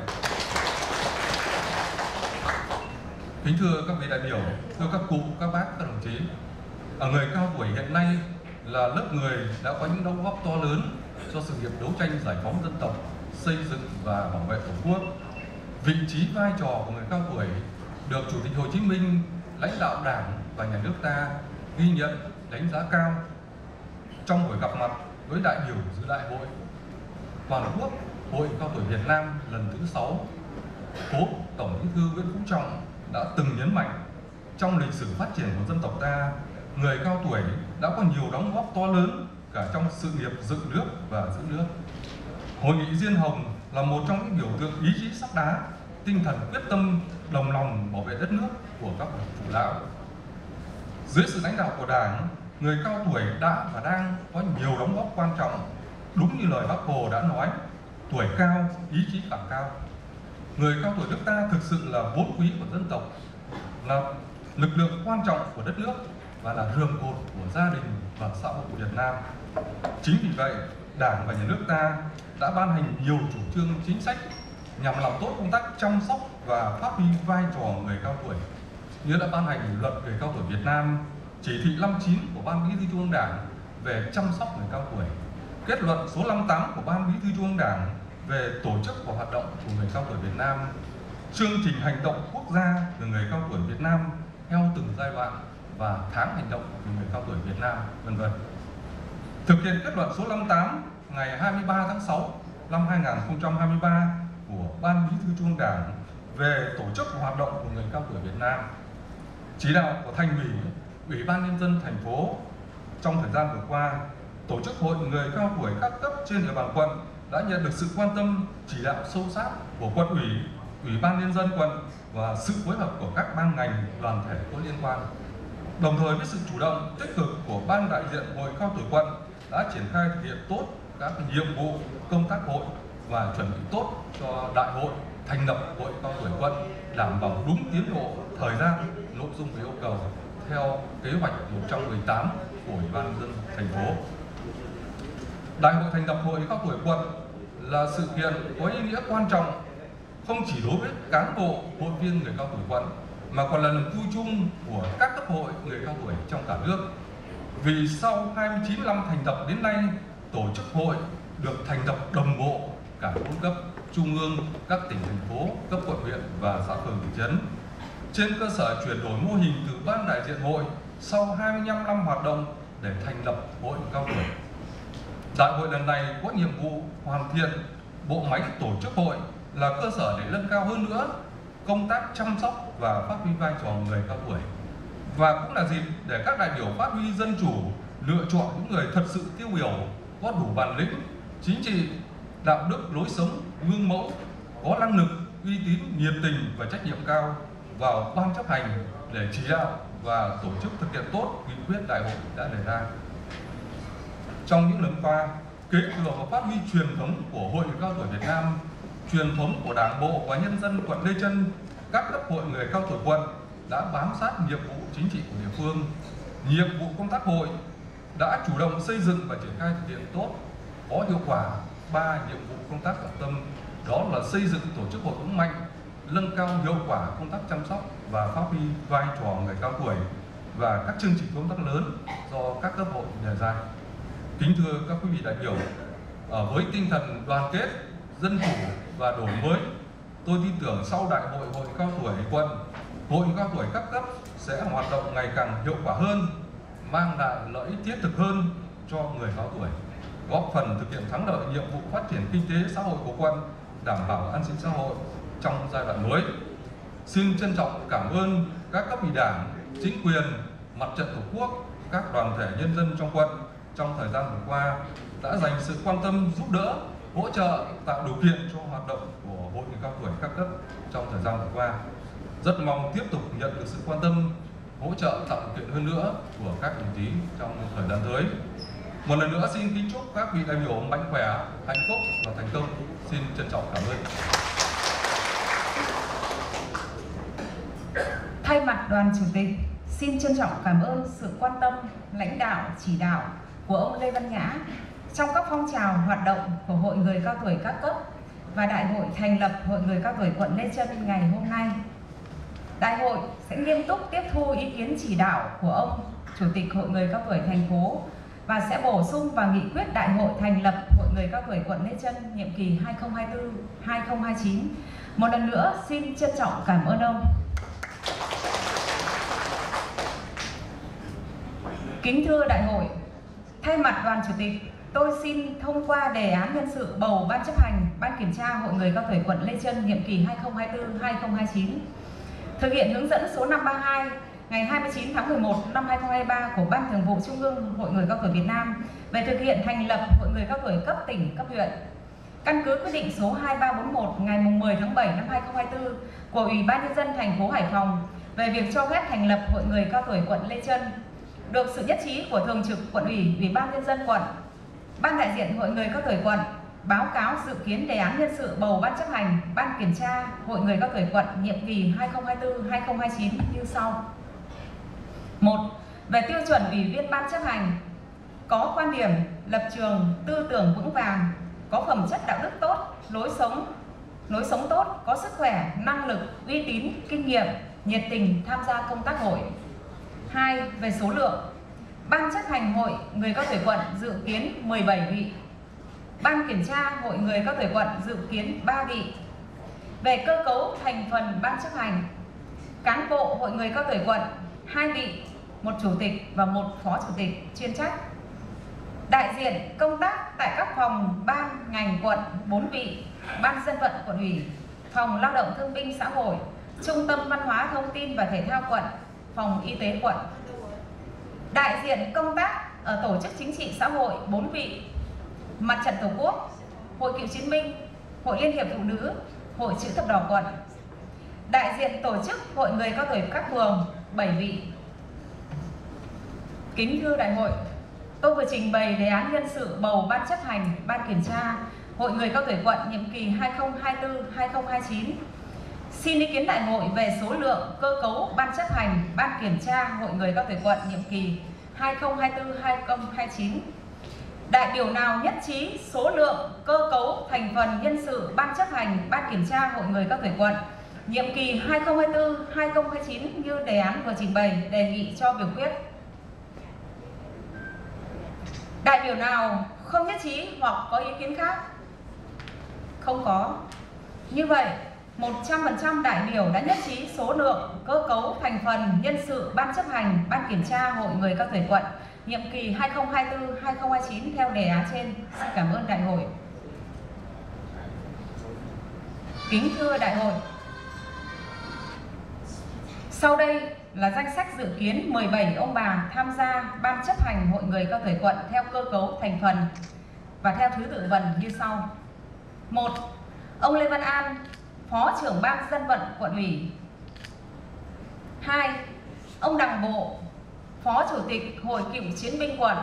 Kính thưa các vị đại biểu, thưa các cụ, các bác, các đồng chí, ở người cao tuổi hiện nay là lớp người đã có những đóng góp to lớn cho sự nghiệp đấu tranh giải phóng dân tộc, xây dựng và bảo vệ Tổ quốc. Vị trí vai trò của người cao tuổi được Chủ tịch Hồ Chí Minh, lãnh đạo Đảng và Nhà nước ta ghi nhận, đánh giá cao. Trong buổi gặp mặt với đại biểu dự đại hội toàn quốc Hội cao tuổi Việt Nam lần thứ sáu, cố Tổng Bí thư Nguyễn Phú Trọng đã từng nhấn mạnh, trong lịch sử phát triển của dân tộc ta, người cao tuổi đã có nhiều đóng góp to lớn cả trong sự nghiệp dựng nước và giữ nước. Hội nghị Diên Hồng là một trong những biểu tượng ý chí sắt đá, tinh thần quyết tâm đồng lòng bảo vệ đất nước của các bậc phụ lão. Dưới sự lãnh đạo của Đảng, người cao tuổi đã và đang có nhiều đóng góp quan trọng, đúng như lời Bác Hồ đã nói, tuổi cao, ý chí càng cao. Người cao tuổi nước ta thực sự là vốn quý của dân tộc, là lực lượng quan trọng của đất nước và là rường cột của gia đình và xã hội Việt Nam. Chính vì vậy, Đảng và Nhà nước ta đã ban hành nhiều chủ trương chính sách nhằm làm tốt công tác chăm sóc và phát huy vai trò người cao tuổi, như đã ban hành Luật Người cao tuổi Việt Nam, chỉ thị năm mươi chín của Ban Bí thư Trung ương Đảng về chăm sóc người cao tuổi, kết luận số năm mươi tám của Ban Bí thư Trung ương Đảng về tổ chức và hoạt động của người cao tuổi Việt Nam, chương trình hành động quốc gia về người cao tuổi Việt Nam theo từng giai đoạn và tháng hành động về người cao tuổi Việt Nam, vân vân. Thực hiện kết luận số năm mươi tám ngày hai mươi ba tháng sáu năm hai nghìn không trăm hai mươi ba của Ban Bí thư Trung ương Đảng về tổ chức và hoạt động của người cao tuổi Việt Nam, chỉ đạo của Thành ủy, Ủy ban Nhân dân thành phố trong thời gian vừa qua, tổ chức hội người cao tuổi các cấp trên địa bàn quận đã nhận được sự quan tâm, chỉ đạo sâu sát của quận ủy, Ủy ban Nhân dân quận và sự phối hợp của các ban ngành, đoàn thể có liên quan. Đồng thời với sự chủ động tích cực của Ban đại diện Hội Cao tuổi quận đã triển khai thực hiện tốt các nhiệm vụ công tác hội và chuẩn bị tốt cho đại hội thành lập Hội Cao tuổi quận, đảm bảo đúng tiến độ, thời gian, nội dung và yêu cầu theo kế hoạch một trăm mười tám của Ủy ban Nhân dân thành phố. Đại hội thành lập Hội Cao tuổi quận là sự kiện có ý nghĩa quan trọng không chỉ đối với cán bộ, hội viên người cao tuổi quận mà còn là niềm vui chung của các cấp hội người cao tuổi trong cả nước. Vì sau hai mươi chín năm thành lập đến nay, tổ chức hội được thành lập đồng bộ cả bốn cấp: trung ương, các tỉnh thành phố, cấp quận huyện và xã phường thị trấn. Trên cơ sở chuyển đổi mô hình từ ban đại diện hội sau hai mươi lăm năm hoạt động để thành lập Hội Cao tuổi. Đại hội lần này có nhiệm vụ hoàn thiện bộ máy tổ chức hội, là cơ sở để nâng cao hơn nữa công tác chăm sóc và phát huy vai trò người cao tuổi, và cũng là dịp để các đại biểu phát huy dân chủ, lựa chọn những người thật sự tiêu biểu, có đủ bản lĩnh chính trị, đạo đức lối sống, gương mẫu, có năng lực, uy tín, nhiệt tình và trách nhiệm cao vào ban chấp hành để chỉ đạo và tổ chức thực hiện tốt nghị quyết đại hội đã đề ra. Trong những năm qua, kế thừa và phát huy truyền thống của Hội Người cao tuổi Việt Nam, truyền thống của Đảng bộ và nhân dân quận Lê Chân, các cấp hội người cao tuổi quận đã bám sát nhiệm vụ chính trị của địa phương, nhiệm vụ công tác hội, đã chủ động xây dựng và triển khai thực hiện tốt, có hiệu quả ba nhiệm vụ công tác trọng tâm, đó là xây dựng tổ chức hội vững mạnh, nâng cao hiệu quả công tác chăm sóc và phát huy vai trò người cao tuổi và các chương trình công tác lớn do các cấp hội đề ra. Kính thưa các quý vị đại biểu, ở với tinh thần đoàn kết, dân chủ và đổi mới, tôi tin tưởng sau đại hội Hội Cao tuổi quận, Hội Cao tuổi các cấp sẽ hoạt động ngày càng hiệu quả hơn, mang lại lợi ích thiết thực hơn cho người cao tuổi, góp phần thực hiện thắng lợi nhiệm vụ phát triển kinh tế xã hội của quận, đảm bảo an sinh xã hội trong giai đoạn mới. Xin trân trọng cảm ơn các cấp ủy Đảng, chính quyền, Mặt trận Tổ quốc, các đoàn thể nhân dân trong quận trong thời gian vừa qua đã dành sự quan tâm, giúp đỡ, hỗ trợ, tạo điều kiện cho hoạt động của Hội Người cao tuổi các cấp trong thời gian vừa qua. Rất mong tiếp tục nhận được sự quan tâm, hỗ trợ, tạo điều kiện hơn nữa của các đồng chí trong thời gian tới. Một lần nữa xin kính chúc các vị đại biểu mạnh khỏe, hạnh phúc và thành công. Xin trân trọng cảm ơn. Thay mặt đoàn chủ tịch, xin trân trọng cảm ơn sự quan tâm, lãnh đạo, chỉ đạo của ông Lê Văn Nhã trong các phong trào hoạt động của Hội Người cao tuổi các cấp và Đại hội thành lập Hội Người cao tuổi quận Lê Chân ngày hôm nay. Đại hội sẽ nghiêm túc tiếp thu ý kiến chỉ đạo của ông Chủ tịch Hội Người cao tuổi thành phố và sẽ bổ sung vào nghị quyết Đại hội thành lập Hội Người cao tuổi quận Lê Chân nhiệm kỳ hai nghìn không trăm hai mươi tư đến hai nghìn không trăm hai mươi chín. Một lần nữa xin trân trọng cảm ơn ông. Kính thưa đại hội, thay mặt đoàn chủ tịch, tôi xin thông qua đề án nhân sự bầu Ban chấp hành Ban kiểm tra Hội người cao tuổi quận Lê Chân nhiệm kỳ hai nghìn không trăm hai mươi tư đến hai nghìn không trăm hai mươi chín. Thực hiện hướng dẫn số năm trăm ba mươi hai ngày hai mươi chín tháng mười một năm hai nghìn không trăm hai mươi ba của Ban Thường vụ Trung ương Hội người cao tuổi Việt Nam về thực hiện thành lập Hội người cao tuổi cấp tỉnh, cấp huyện. Căn cứ quyết định số hai ba bốn mốt ngày mười tháng bảy năm hai nghìn không trăm hai mươi tư của Ủy ban nhân dân thành phố Hải Phòng về việc cho phép thành lập Hội người cao tuổi quận Lê Chân, được sự nhất trí của Thường trực Quận ủy, Ủy ban nhân dân quận, Ban đại diện Hội người cao tuổi quận báo cáo dự kiến đề án nhân sự bầu Ban chấp hành Ban kiểm tra Hội người cao tuổi quận nhiệm kỳ hai nghìn không trăm hai mươi tư đến hai nghìn không trăm hai mươi chín như sau. một. Về tiêu chuẩn ủy viên Ban chấp hành: có quan điểm, lập trường, tư tưởng vững vàng, có phẩm chất đạo đức tốt, lối sống lối sống tốt, có sức khỏe, năng lực, uy tín, kinh nghiệm, nhiệt tình tham gia công tác hội. hai. Về số lượng: Ban chấp hành Hội người cao tuổi quận dự kiến mười bảy vị, Ban kiểm tra Hội người cao tuổi quận dự kiến ba vị. Về cơ cấu thành phần Ban chấp hành: cán bộ Hội người cao tuổi quận hai vị, một chủ tịch và một phó chủ tịch chuyên trách. Đại diện công tác tại các phòng ban ngành quận bốn vị, Ban dân vận quận ủy, Phòng lao động thương binh xã hội, Trung tâm văn hóa thông tin và thể thao quận, Phòng y tế quận. Đại diện công tác ở tổ chức chính trị xã hội bốn vị, Mặt trận Tổ quốc, Hội cựu chiến binh, Hội liên hiệp phụ nữ, Hội chữ thập đỏ quận. Đại diện tổ chức Hội người cao tuổi các phường bảy vị. Kính thưa đại hội, tôi vừa trình bày đề án nhân sự bầu Ban chấp hành Ban kiểm tra Hội người cao tuổi quận nhiệm kỳ hai nghìn không trăm hai mươi tư đến hai nghìn không trăm hai mươi chín. Xin ý kiến đại hội về số lượng, cơ cấu Ban chấp hành Ban kiểm tra Hội người cao tuổi quận nhiệm kỳ hai nghìn không trăm hai mươi tư đến hai nghìn không trăm hai mươi chín. Đại biểu nào nhất trí số lượng, cơ cấu, thành phần nhân sự Ban chấp hành Ban kiểm tra Hội người cao tuổi quận nhiệm kỳ hai nghìn không trăm hai mươi tư đến hai nghìn không trăm hai mươi chín như đề án vừa trình bày, đề nghị cho biểu quyết. Đại biểu nào không nhất trí hoặc có ý kiến khác? Không có. Như vậy, một trăm phần trăm đại biểu đã nhất trí số lượng, cơ cấu, thành phần, nhân sự Ban chấp hành Ban kiểm tra Hội người cao tuổi quận nhiệm kỳ hai nghìn không trăm hai mươi tư đến hai nghìn không trăm hai mươi chín theo đề án trên. Xin cảm ơn đại hội. Kính thưa đại hội, sau đây là danh sách dự kiến mười bảy ông bà tham gia Ban chấp hành Hội người cao tuổi quận theo cơ cấu thành phần và theo thứ tự vần như sau. một. Ông Lê Văn An, Phó trưởng Ban dân vận quận ủy. hai. Ông Đặng Bộ, Phó Chủ tịch Hội cựu chiến binh quận.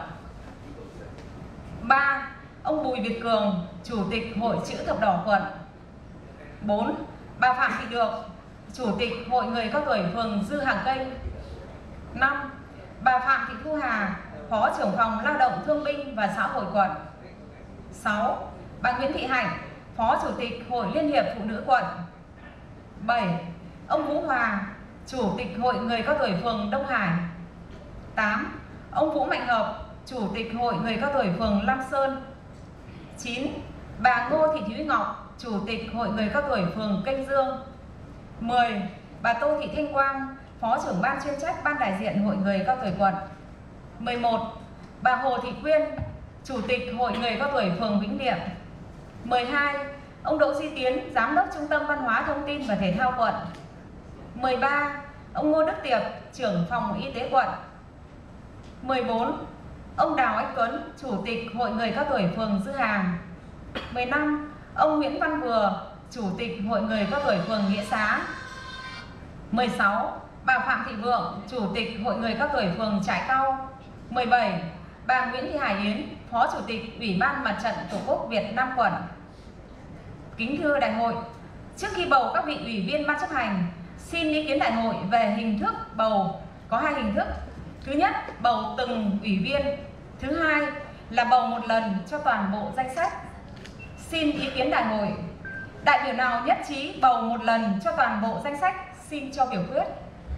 ba. Ông Bùi Việt Cường, Chủ tịch Hội chữ thập đỏ quận. bốn. Bà Phạm Thị Được, Chủ tịch Hội người cao tuổi phường Dư Hàng Kênh. năm. Bà Phạm Thị Thu Hà, Phó trưởng phòng lao động thương binh và xã hội quận. sáu. Bà Nguyễn Thị Hạnh, Phó Chủ tịch Hội liên hiệp phụ nữ quận. bảy. Ông Vũ Hòa, Chủ tịch Hội người cao tuổi phường Đông Hải. tám. Ông Vũ Mạnh Hợp, Chủ tịch Hội người cao tuổi phường Lam Sơn. chín. Bà Ngô Thị Thúy Ngọc, Chủ tịch Hội người cao tuổi phường Kênh Dương. mười. Bà Tô Thị Thanh Quang, Phó trưởng Ban chuyên trách Ban đại diện Hội người cao tuổi quận. mười một. Bà Hồ Thị Quyên, Chủ tịch Hội người cao tuổi phường Vĩnh Niệm. mười hai. Ông Đỗ Duy Tiến, Giám đốc Trung tâm Văn hóa Thông tin và Thể thao quận. mười ba. Ông Ngô Đức Tiệp, trưởng phòng y tế quận. mười bốn. Ông Đào Anh Tuấn, Chủ tịch Hội người cao tuổi phường Dư Hàng. mười lăm. Ông Nguyễn Văn Vừa, Chủ tịch Hội người cao tuổi phường Nghĩa Xá. mười sáu. Bà Phạm Thị Vượng, Chủ tịch Hội người cao tuổi phường Trại Cao. mười bảy. Bà Nguyễn Thị Hải Yến, Phó Chủ tịch Ủy ban Mặt trận Tổ quốc Việt Nam quận. Kính thưa đại hội, trước khi bầu các vị ủy viên Ban chấp hành, xin ý kiến đại hội về hình thức bầu. Có hai hình thức. Thứ nhất, bầu từng ủy viên. Thứ hai là bầu một lần cho toàn bộ danh sách. Xin ý kiến đại hội. Đại biểu nào nhất trí bầu một lần cho toàn bộ danh sách, xin cho biểu quyết.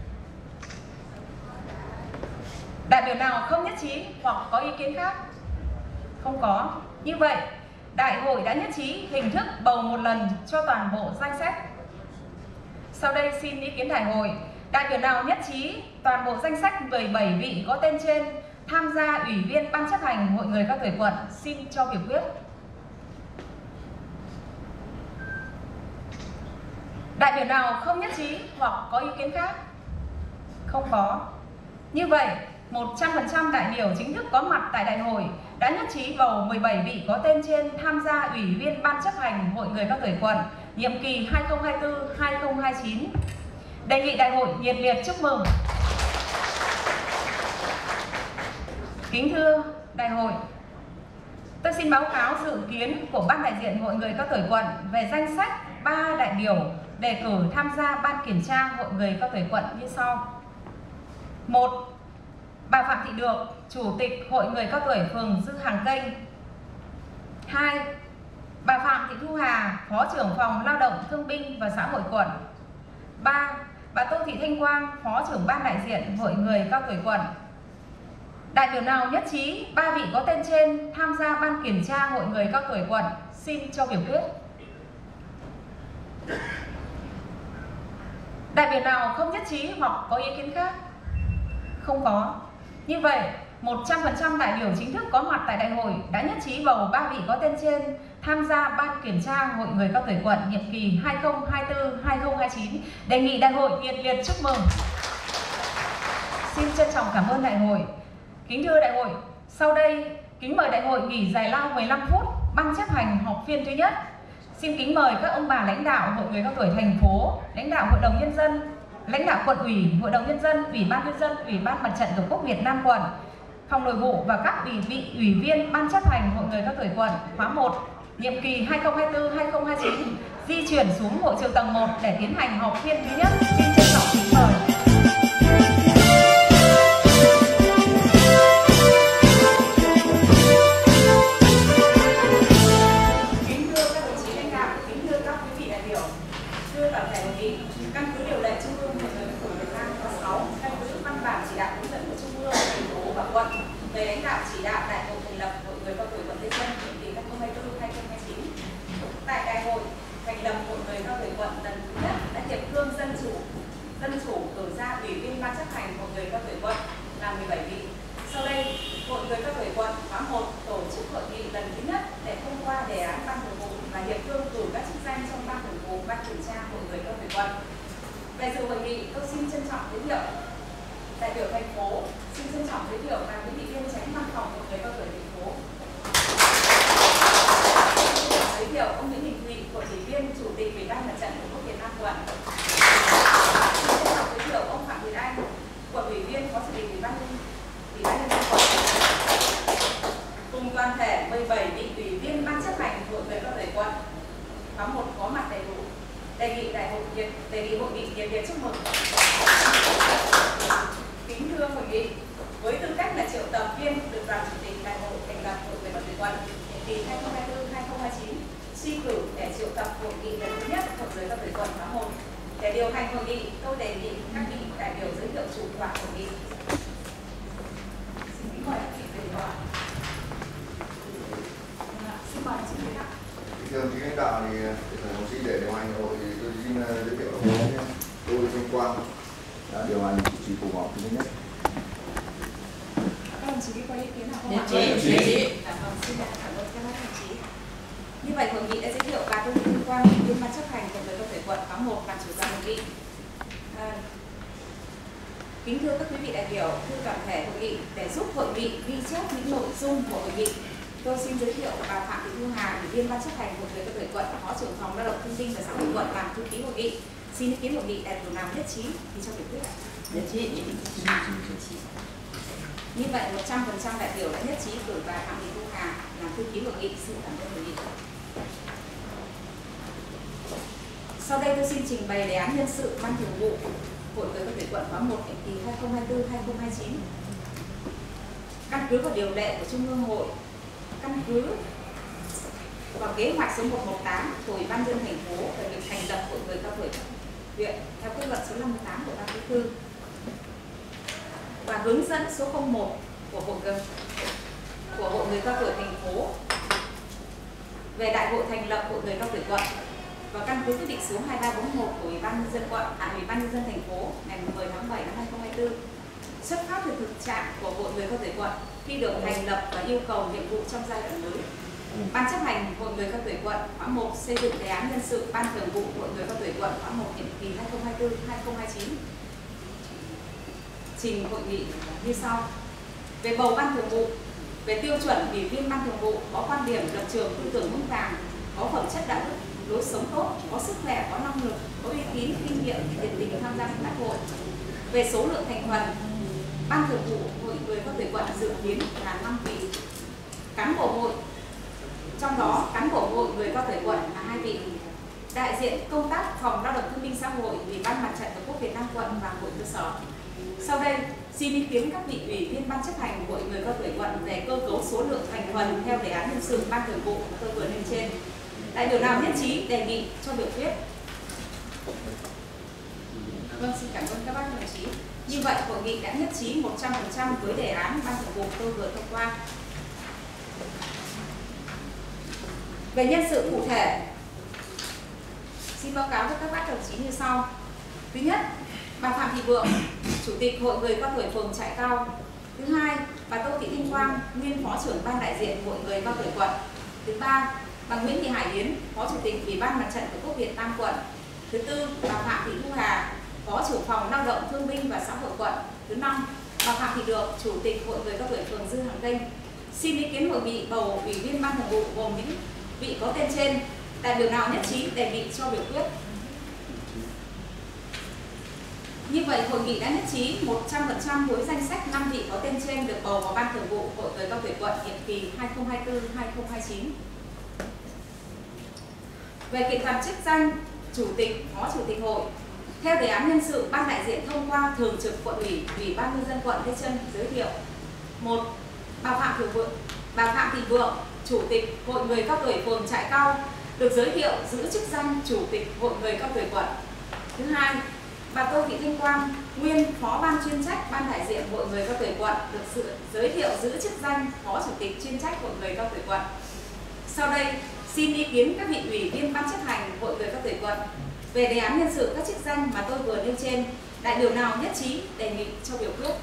Đại biểu nào không nhất trí hoặc có ý kiến khác? Không có. Như vậy, đại hội đã nhất trí hình thức bầu một lần cho toàn bộ danh sách. Sau đây xin ý kiến đại hội. Đại biểu nào nhất trí toàn bộ danh sách mười bảy vị có tên trên tham gia Ủy viên Ban chấp hành Hội người cao tuổi quận xin cho biểu quyết. Đại biểu nào không nhất trí hoặc có ý kiến khác? Không có. Như vậy, một trăm phần trăm đại biểu chính thức có mặt tại đại hội đã nhất trí bầu mười bảy vị có tên trên tham gia Ủy viên Ban chấp hành Hội người cao tuổi quận nhiệm kỳ hai nghìn không trăm hai mươi tư đến hai nghìn không trăm hai mươi chín. Đề nghị đại hội nhiệt liệt chúc mừng. Kính thưa đại hội, tôi xin báo cáo dự kiến của Ban đại diện Hội người cao tuổi quận về danh sách ba đại biểu đề cử tham gia Ban kiểm tra Hội người cao tuổi quận như sau. một. Bà Phạm Thị Được, Chủ tịch Hội người cao tuổi phường Dư Hàng Kênh. hai. Bà Phạm Thị Thu Hà, Phó trưởng phòng Lao động Thương binh và Xã hội quận. ba. Bà Tô Thị Thanh Quang, Phó trưởng Ban đại diện Hội người cao tuổi quận. Đại biểu nào nhất trí ba vị có tên trên tham gia Ban kiểm tra Hội người cao tuổi quận xin cho biểu quyết. Đại biểu nào không nhất trí hoặc có ý kiến khác? Không có. Như vậy, một trăm phần trăm đại biểu chính thức có mặt tại đại hội đã nhất trí bầu ba vị có tên trên tham gia Ban kiểm tra Hội người cao tuổi quận nhiệm kỳ hai nghìn không trăm hai mươi tư đến hai nghìn không trăm hai mươi chín. Đề nghị đại hội nhiệt liệt chúc mừng. Xin trân trọng cảm ơn đại hội. Kính thưa đại hội, sau đây kính mời đại hội nghỉ giải lao mười lăm phút, Ban chấp hành họp phiên thứ nhất. Xin kính mời các ông bà lãnh đạo Hội người cao tuổi thành phố, lãnh đạo Hội đồng Nhân dân, lãnh đạo quận ủy, Hội đồng Nhân dân, Ủy ban Nhân dân, Ủy ban Mặt trận Tổ quốc Việt Nam quận, phòng nội vụ và các ủy vị ủy viên Ban chấp hành Hội người cao tuổi quận khóa một, nhiệm kỳ hai nghìn không trăm hai mươi tư đến hai nghìn không trăm hai mươi chín di chuyển xuống hội trường tầng một để tiến hành họp phiên thứ nhất. Xin trân trọng kính mời. Căn cứ điều lệ Trung ương Hội người cao tuổi Việt Nam có sáu, căn cứ văn bản chỉ đạo hướng dẫn của Trung ương, thành phố và quận về lãnh đạo chỉ đạo đại hội thành lập Hội người cao tuổi quận Lê Trân nhiệm kỳ hai nghìn không trăm hai mươi tư đến hai nghìn không trăm hai mươi chín. Tại đại hội thành lập Hội người cao tuổi quận lần thứ nhất đã hiệp thương dân chủ, dân chủ cử ra ủy viên Ban chấp hành Hội người cao tuổi quận là mười bảy vị. Sau đây, Hội người cao tuổi quận khóa một tổ chức hội nghị lần thứ nhất để thông qua đề án Ban thường vụ và hiệp thương cử các chức danh trong Ban thường vụ Ban kiểm tra Hội người cao tuổi quận. Về dự hội nghị, tôi xin trân trọng giới thiệu đại biểu thành phố, xin trân trọng giới thiệu là quý vị viên chánh văn phòng Hội người cao tuổi thành phố. Giới thiệu ông Nguyễn Đình Thụy, quận ủy viên, chủ tịch Ủy ban Mặt trận Tổ quốc Việt Nam quận. Xin trân trọng giới thiệu ông Phạm Việt Anh, quận ủy viên, phó chủ tịch Ủy ban Ủy ban Nhân dân quận. Cùng toàn thể mười bảy vị ủy viên Ban chấp hành Hội người cao tuổi quận khóa một có mặt đầy đủ. Đề nghị đại hội nhiệt đề nghị hội nghị nhiệt liệt chúc mừng. Kính thưa hội nghị, với tư cách là triệu tập viên được làm chủ tịch đại hội thành lập Hội người cao tuổi quận nhiệm kỳ hai nghìn không trăm hai mươi tư đến hai nghìn không trăm hai mươi chín, suy cử để triệu tập hội nghị lần thứ nhất Hội người cao tuổi quận khóa một. Để điều hành hội nghị, tôi đề nghị các vị đại biểu giới thiệu chủ tọa hội nghị. Xin kính mời các vị đại biểu. Xin mời chị Nguyễn ạ. Thưa quý lãnh đạo, thì đồng chí để điều hành hội thì tôi xin giới thiệu là tôi Thanh Quang đã điều hành chủ trì cuộc họp thứ nhất. Các đồng chí có ý kiến nào không? Nhất trí. Nhất trí. Xin cảm ơn các đồng chí. Như vậy hội nghị đã giới thiệu bà Tô Thị Thanh Quang, ủy viên Ban chấp hành Hội người cao tuổi quận khóa một làm chủ tọa hội nghị. À, kính thưa các quý vị đại biểu, thưa toàn thể hội nghị, để giúp hội nghị ghi chép những nội dung của hội nghị, tôi xin giới thiệu bà Phạm Thị Thu Hà, ủy viên Ban chấp hành Hội người cao tuổi quận, phó trưởng phòng Lao động Thương binh và Xã hội quận làm thư ký hội nghị. Xin ý kiến hội nghị, đại biểu nào nhất trí thì cho biểu quyết. Nhất trí. Như vậy một trăm phần trăm đại biểu đã nhất trí cử bà Phạm Thị Thu Hà làm thư ký hội nghị. Xin cảm ơn hội nghị. Sau đây tôi xin trình bày đề án nhân sự Ban thường vụ Hội người cao tuổi quận khóa một nhiệm kỳ hai nghìn không trăm hai mươi tư đến hai nghìn không trăm hai mươi chín. Căn cứ vào điều lệ của Trung ương Hội, căn cứ vào kế hoạch số một trăm mười tám của Ủy ban nhân dân thành phố về việc thành lập Hội người cao tuổi huyện theo kết luận số năm mươi tám của Ban Bí thư và hướng dẫn số không một của Hội của Hội người cao tuổi thành phố về đại hội thành lập Hội người cao tuổi quận, và căn cứ quyết định số hai ba bốn một của Ủy ban nhân dân quận, à, Ủy ban nhân dân thành phố ngày mười tháng bảy năm hai nghìn không trăm hai mươi tư. xuất phát từ thực trạng của Hội Người Cao Tuổi quận khi được thành lập và yêu cầu nhiệm vụ trong giai đoạn mới. Ban chấp hành Hội Người Cao Tuổi quận khóa một xây dựng đề án nhân sự Ban Thường vụ Hội Người Cao Tuổi quận khóa một nhiệm kỳ hai nghìn không trăm hai mươi tư đến hai nghìn không trăm hai mươi chín. Trình hội nghị như sau: về bầu Ban Thường vụ, về tiêu chuẩn ủy viên Ban Thường vụ có quan điểm lập trường tư tưởng vững vàng, có phẩm chất đạo đức, lối sống tốt, có sức khỏe, có năng lực, có uy tín, kinh nghiệm, nhiệt tình tham gia công tác hội. Về số lượng thành phần, Ban Thường vụ Hội Người Cao Tuổi quận dự kiến là năm vị. Cán bộ hội, trong đó cán bộ Hội Người Cao Tuổi quận là hai vị. Đại diện công tác phòng lao động thương binh xã hội, Ủy ban Mặt trận Tổ quốc Việt Nam quận và hội cơ sở. Sau đây, xin ý kiến các vị ủy viên Ban chấp hành Hội Người Cao Tuổi quận về cơ cấu số lượng thành phần theo đề án nhân sự Ban Thường vụ mà tôi vừa nêu trên. Đại biểu nào nhất trí đề nghị cho biểu quyết? Vâng, xin cảm ơn các bác đồng chí. Như vậy, hội nghị đã nhất trí một trăm phần trăm với đề án Ban Thường vụ tôi vừa thông qua. Về nhân sự cụ thể, xin báo cáo với các bác đồng chí như sau. Thứ nhất, bà Phạm Thị Vượng, Chủ tịch Hội Người Cao Tuổi phường Trại Cao. Thứ hai, bà Tô Thị Thanh Quang, nguyên Phó trưởng Ban đại diện Hội Người Cao Tuổi quận. Thứ ba, bà Nguyễn Thị Hải Yến, Phó Chủ tịch Ủy ban Mặt trận Tổ quốc Việt Nam quận. Thứ tư, bà Phạm Thị Thu Hà, Phó trưởng phòng Lao động Thương binh và Xã hội quận. Thứ năm, bà Phạm Thị Được, Chủ tịch Hội Người Cao Tuổi phường Dư Hàng Kênh. Xin ý kiến hội nghị bầu ủy viên Ban Thường vụ gồm những vị có tên trên. Đại biểu nào nhất trí đề nghị cho biểu quyết? Như vậy, hội nghị đã nhất trí một trăm phần trăm với danh sách năm vị có tên trên được bầu vào Ban Thường vụ Hội Người Cao Tuổi quận nhiệm kỳ hai nghìn không trăm hai mươi tư đến hai nghìn không trăm hai mươi chín. Về kiện toàn chức danh Chủ tịch, Phó Chủ tịch Hội, theo đề án nhân sự Ban đại diện thông qua Thường trực Quận ủy, Ủy ban nhân dân quận Lê Chân giới thiệu: một. Bà Phạm Thị Vượng, bà Phạm Thị Vượng, Chủ tịch Hội Người Cao Tuổi phường Trại Cao, được giới thiệu giữ chức danh Chủ tịch Hội Người Cao Tuổi quận. Thứ hai, bà Tô Thị Thanh Quang, nguyên Phó Ban chuyên trách Ban đại diện Hội Người Cao Tuổi quận, được sự giới thiệu giữ chức danh Phó Chủ tịch chuyên trách Hội Người Cao Tuổi quận. Sau đây, xin ý kiến các vị ủy viên Ban chấp hành Hội Người Cao Tuổi quận về đề án nhân sự các chức danh mà tôi vừa nêu trên. Đại biểu nào nhất trí đề nghị cho biểu quyết?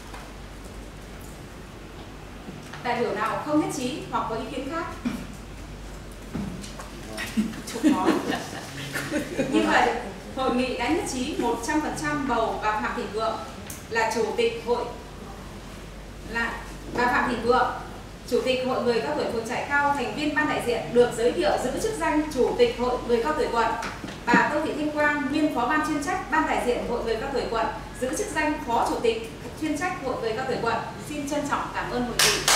Đại biểu nào không nhất trí hoặc có ý kiến khác? Chúc có. Như vậy, hội nghị đã nhất trí một trăm phần trăm bầu bà Phạm Thị Vượng là Chủ tịch Hội là bà Phạm Thị Vượng, Chủ tịch Hội Người Cao Tuổi phường Trại Cao, thành viên Ban đại diện, được giới thiệu giữ chức danh Chủ tịch Hội Người Cao Tuổi quận. Bà Tô Thị Thanh Quang, nguyên Phó Ban chuyên trách Ban đại diện Hội Người Cao Tuổi quận, giữ chức danh Phó Chủ tịch chuyên trách Hội Người Cao Tuổi quận. Xin trân trọng cảm ơn hội nghị.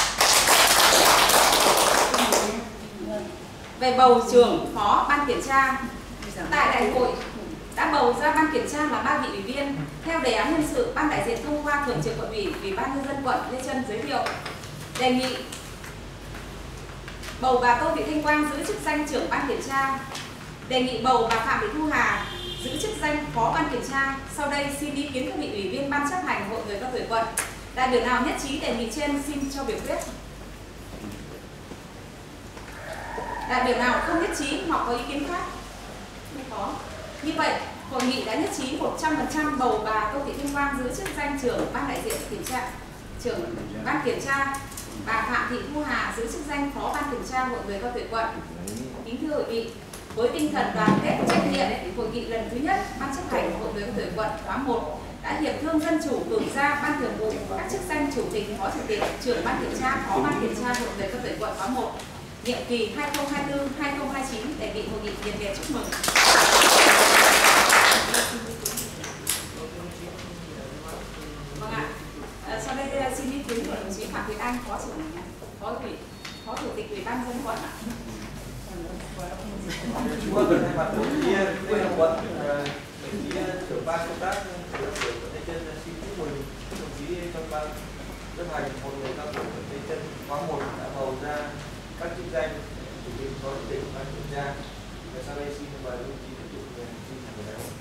Về bầu trưởng Phó Ban kiểm tra, tại đại hội đã bầu ra Ban kiểm tra là ba vị ủy viên theo đề án nhân sự Ban đại diện thông qua Thường trực Quận ủy, Ủy ban nhân dân quận Lê Chân giới thiệu. Đề nghị bầu bà Tô Thị Thanh Quang giữ chức danh trưởng Ban kiểm tra. Đề nghị bầu bà Phạm Thị Thu Hà giữ chức danh Phó Ban kiểm tra. Sau đây xin ý kiến các vị ủy viên Ban chấp hành Hội Người Cao Tuổi quận. Đại biểu nào nhất trí đề nghị trên xin cho biểu quyết. Đại biểu nào không nhất trí hoặc có ý kiến khác? Không có. Như vậy, hội nghị đã nhất trí một trăm phần trăm bầu bà Tô Thị Thanh Quang giữ chức danh trưởng Ban đại diện kiểm tra, trưởng Ban kiểm tra, bà Phạm Thị Thu Hà giữ chức danh Phó Ban kiểm tra Hội Người Cao Tuổi quận. Kính thưa hội nghị, với tinh thần đoàn kết trách nhiệm, hội nghị lần thứ nhất Ban chấp hành Hội Người Cao Tuổi quận khóa một đã hiệp thương dân chủ cử ra Ban thường vụ các chức danh Chủ tịch, Phó Chủ tịch, trưởng Ban kiểm tra, Phó Ban kiểm tra Hội Người Cao Tuổi quận khóa một nhiệm kỳ hai nghìn không trăm hai mươi tư đến hai nghìn không trăm hai mươi chín. Đề nghị hội nghị nhiệt liệt chúc mừng. Vâng ạ. À, sau đây xin ý kiến của đồng chí Phạm Việt Anh, Phó Chủ tịch, Phó ủy, Phó Chủ tịch Ủy ban nhân dân quận ạ. Chúng tôi thay mặt đồng chí Nguyễn Hồng Quận, đồng chí trưởng ban công tác của quận Tây Chân xin chúc mừng đồng chí trong ban chấp hành Hội Người Cao Tuổi quận Tây Chân khóa một đã bầu ra các chức danh Chủ tịch, Phó Chủ tịch Ban kiểm tra. Và sau đây xin mời đồng chí tiếp tục chương trình của đại hội.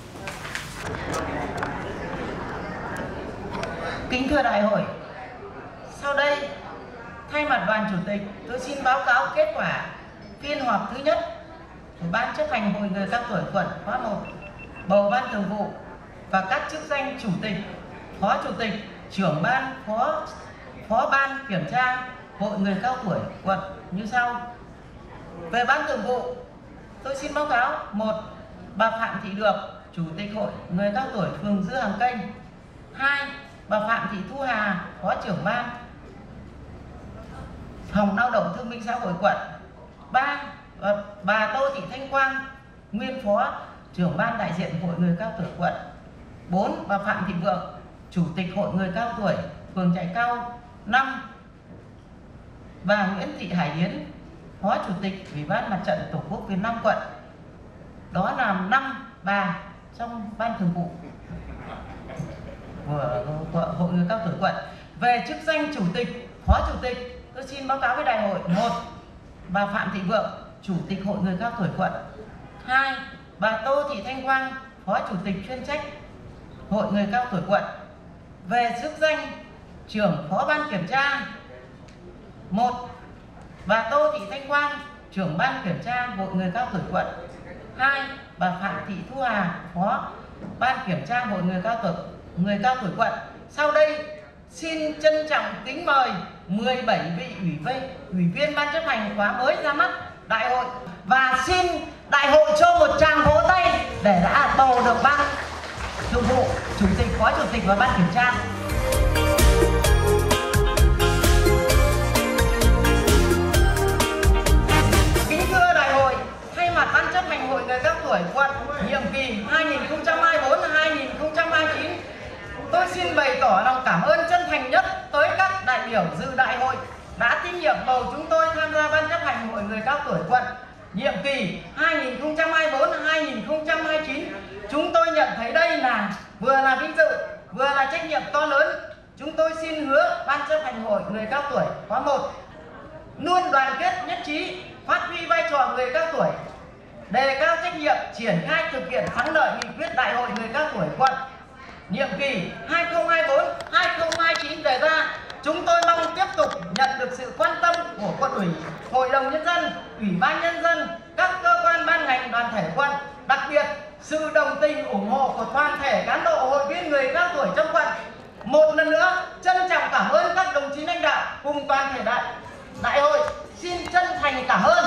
Kính thưa đại hội, sau đây thay mặt đoàn chủ tịch, tôi xin báo cáo kết quả phiên họp thứ nhất của Ban chấp hành Hội Người Cao Tuổi quận khóa một, bầu Ban thường vụ và các chức danh Chủ tịch, Phó Chủ tịch, trưởng ban, phó phó ban kiểm tra Hội người cao tuổi quận như sau. Về ban thường vụ, tôi xin báo cáo: một, bà Phạm Thị Được, Chủ tịch Hội người cao tuổi phường Dư Hàng Kênh. Hai, bà Phạm Thị Thu Hà, Phó trưởng ban Phòng Lao động Thương binh Xã hội quận. Ba, bà Tô Thị Thanh Quang, nguyên Phó trưởng ban đại diện Hội người cao tuổi quận. Bốn, bà Phạm Thị Vượng, Chủ tịch Hội người cao tuổi phường Trại Cao. Năm, bà Nguyễn Thị Hải Yến, Phó Chủ tịch Ủy ban Mặt trận Tổ quốc Việt Nam quận. Đó là năm bà trong ban thường vụ của, của Hội người cao tuổi quận. Về chức danh chủ tịch, phó chủ tịch, tôi xin báo cáo với đại hội: một, bà Phạm Thị Vượng, Chủ tịch Hội người cao tuổi quận. Hai, bà Tô Thị Thanh Quang, Phó Chủ tịch chuyên trách Hội người cao tuổi quận. Về chức danh trưởng phó ban kiểm tra: một, bà Tô Thị Thanh Quang, trưởng ban kiểm tra Hội người cao tuổi quận. Hai, bà Phạm Thị Thu Hà, phó ban kiểm tra Hội người cao tuổi người cao tuổi quận. Sau đây xin trân trọng kính mời mười bảy vị ủy viên ủy viên ban chấp hành khóa mới ra mắt đại hội, và xin đại hội cho một tràng vỗ tay để đã bầu được ban thường vụ, chủ tịch, phó chủ tịch và ban kiểm tra. Kính thưa đại hội, thay mặt ban chấp hành Hội người cao tuổi quận nhiệm kỳ hai nghìn không trăm hai mươi bốn đến hai nghìn không trăm hai mươi chín, tôi xin bày tỏ lòng cảm ơn chân thành nhất tới các đại biểu dự đại hội đã tín nhiệm bầu chúng tôi tham gia ban chấp hành Hội người cao tuổi quận nhiệm kỳ hai nghìn không trăm hai mươi bốn đến hai nghìn không trăm hai mươi chín. Chúng tôi nhận thấy đây là vừa là vinh dự, vừa là trách nhiệm to lớn. Chúng tôi xin hứa ban chấp hành Hội người cao tuổi khóa một luôn đoàn kết nhất trí, phát huy vai trò người cao tuổi, đề cao trách nhiệm, triển khai thực hiện thắng lợi nghị quyết đại hội người cao tuổi quận nhiệm kỳ hai nghìn không trăm hai mươi bốn đến hai nghìn không trăm hai mươi chín đề ra. Chúng tôi mong tiếp tục nhận được sự quan tâm của quận ủy, hội đồng nhân dân, ủy ban nhân dân, các cơ quan ban ngành đoàn thể quận, đặc biệt sự đồng tình ủng hộ của toàn thể cán bộ hội viên người cao tuổi trong quận. Một lần nữa trân trọng cảm ơn các đồng chí lãnh đạo cùng toàn thể đại đại hội. Xin chân thành cảm ơn.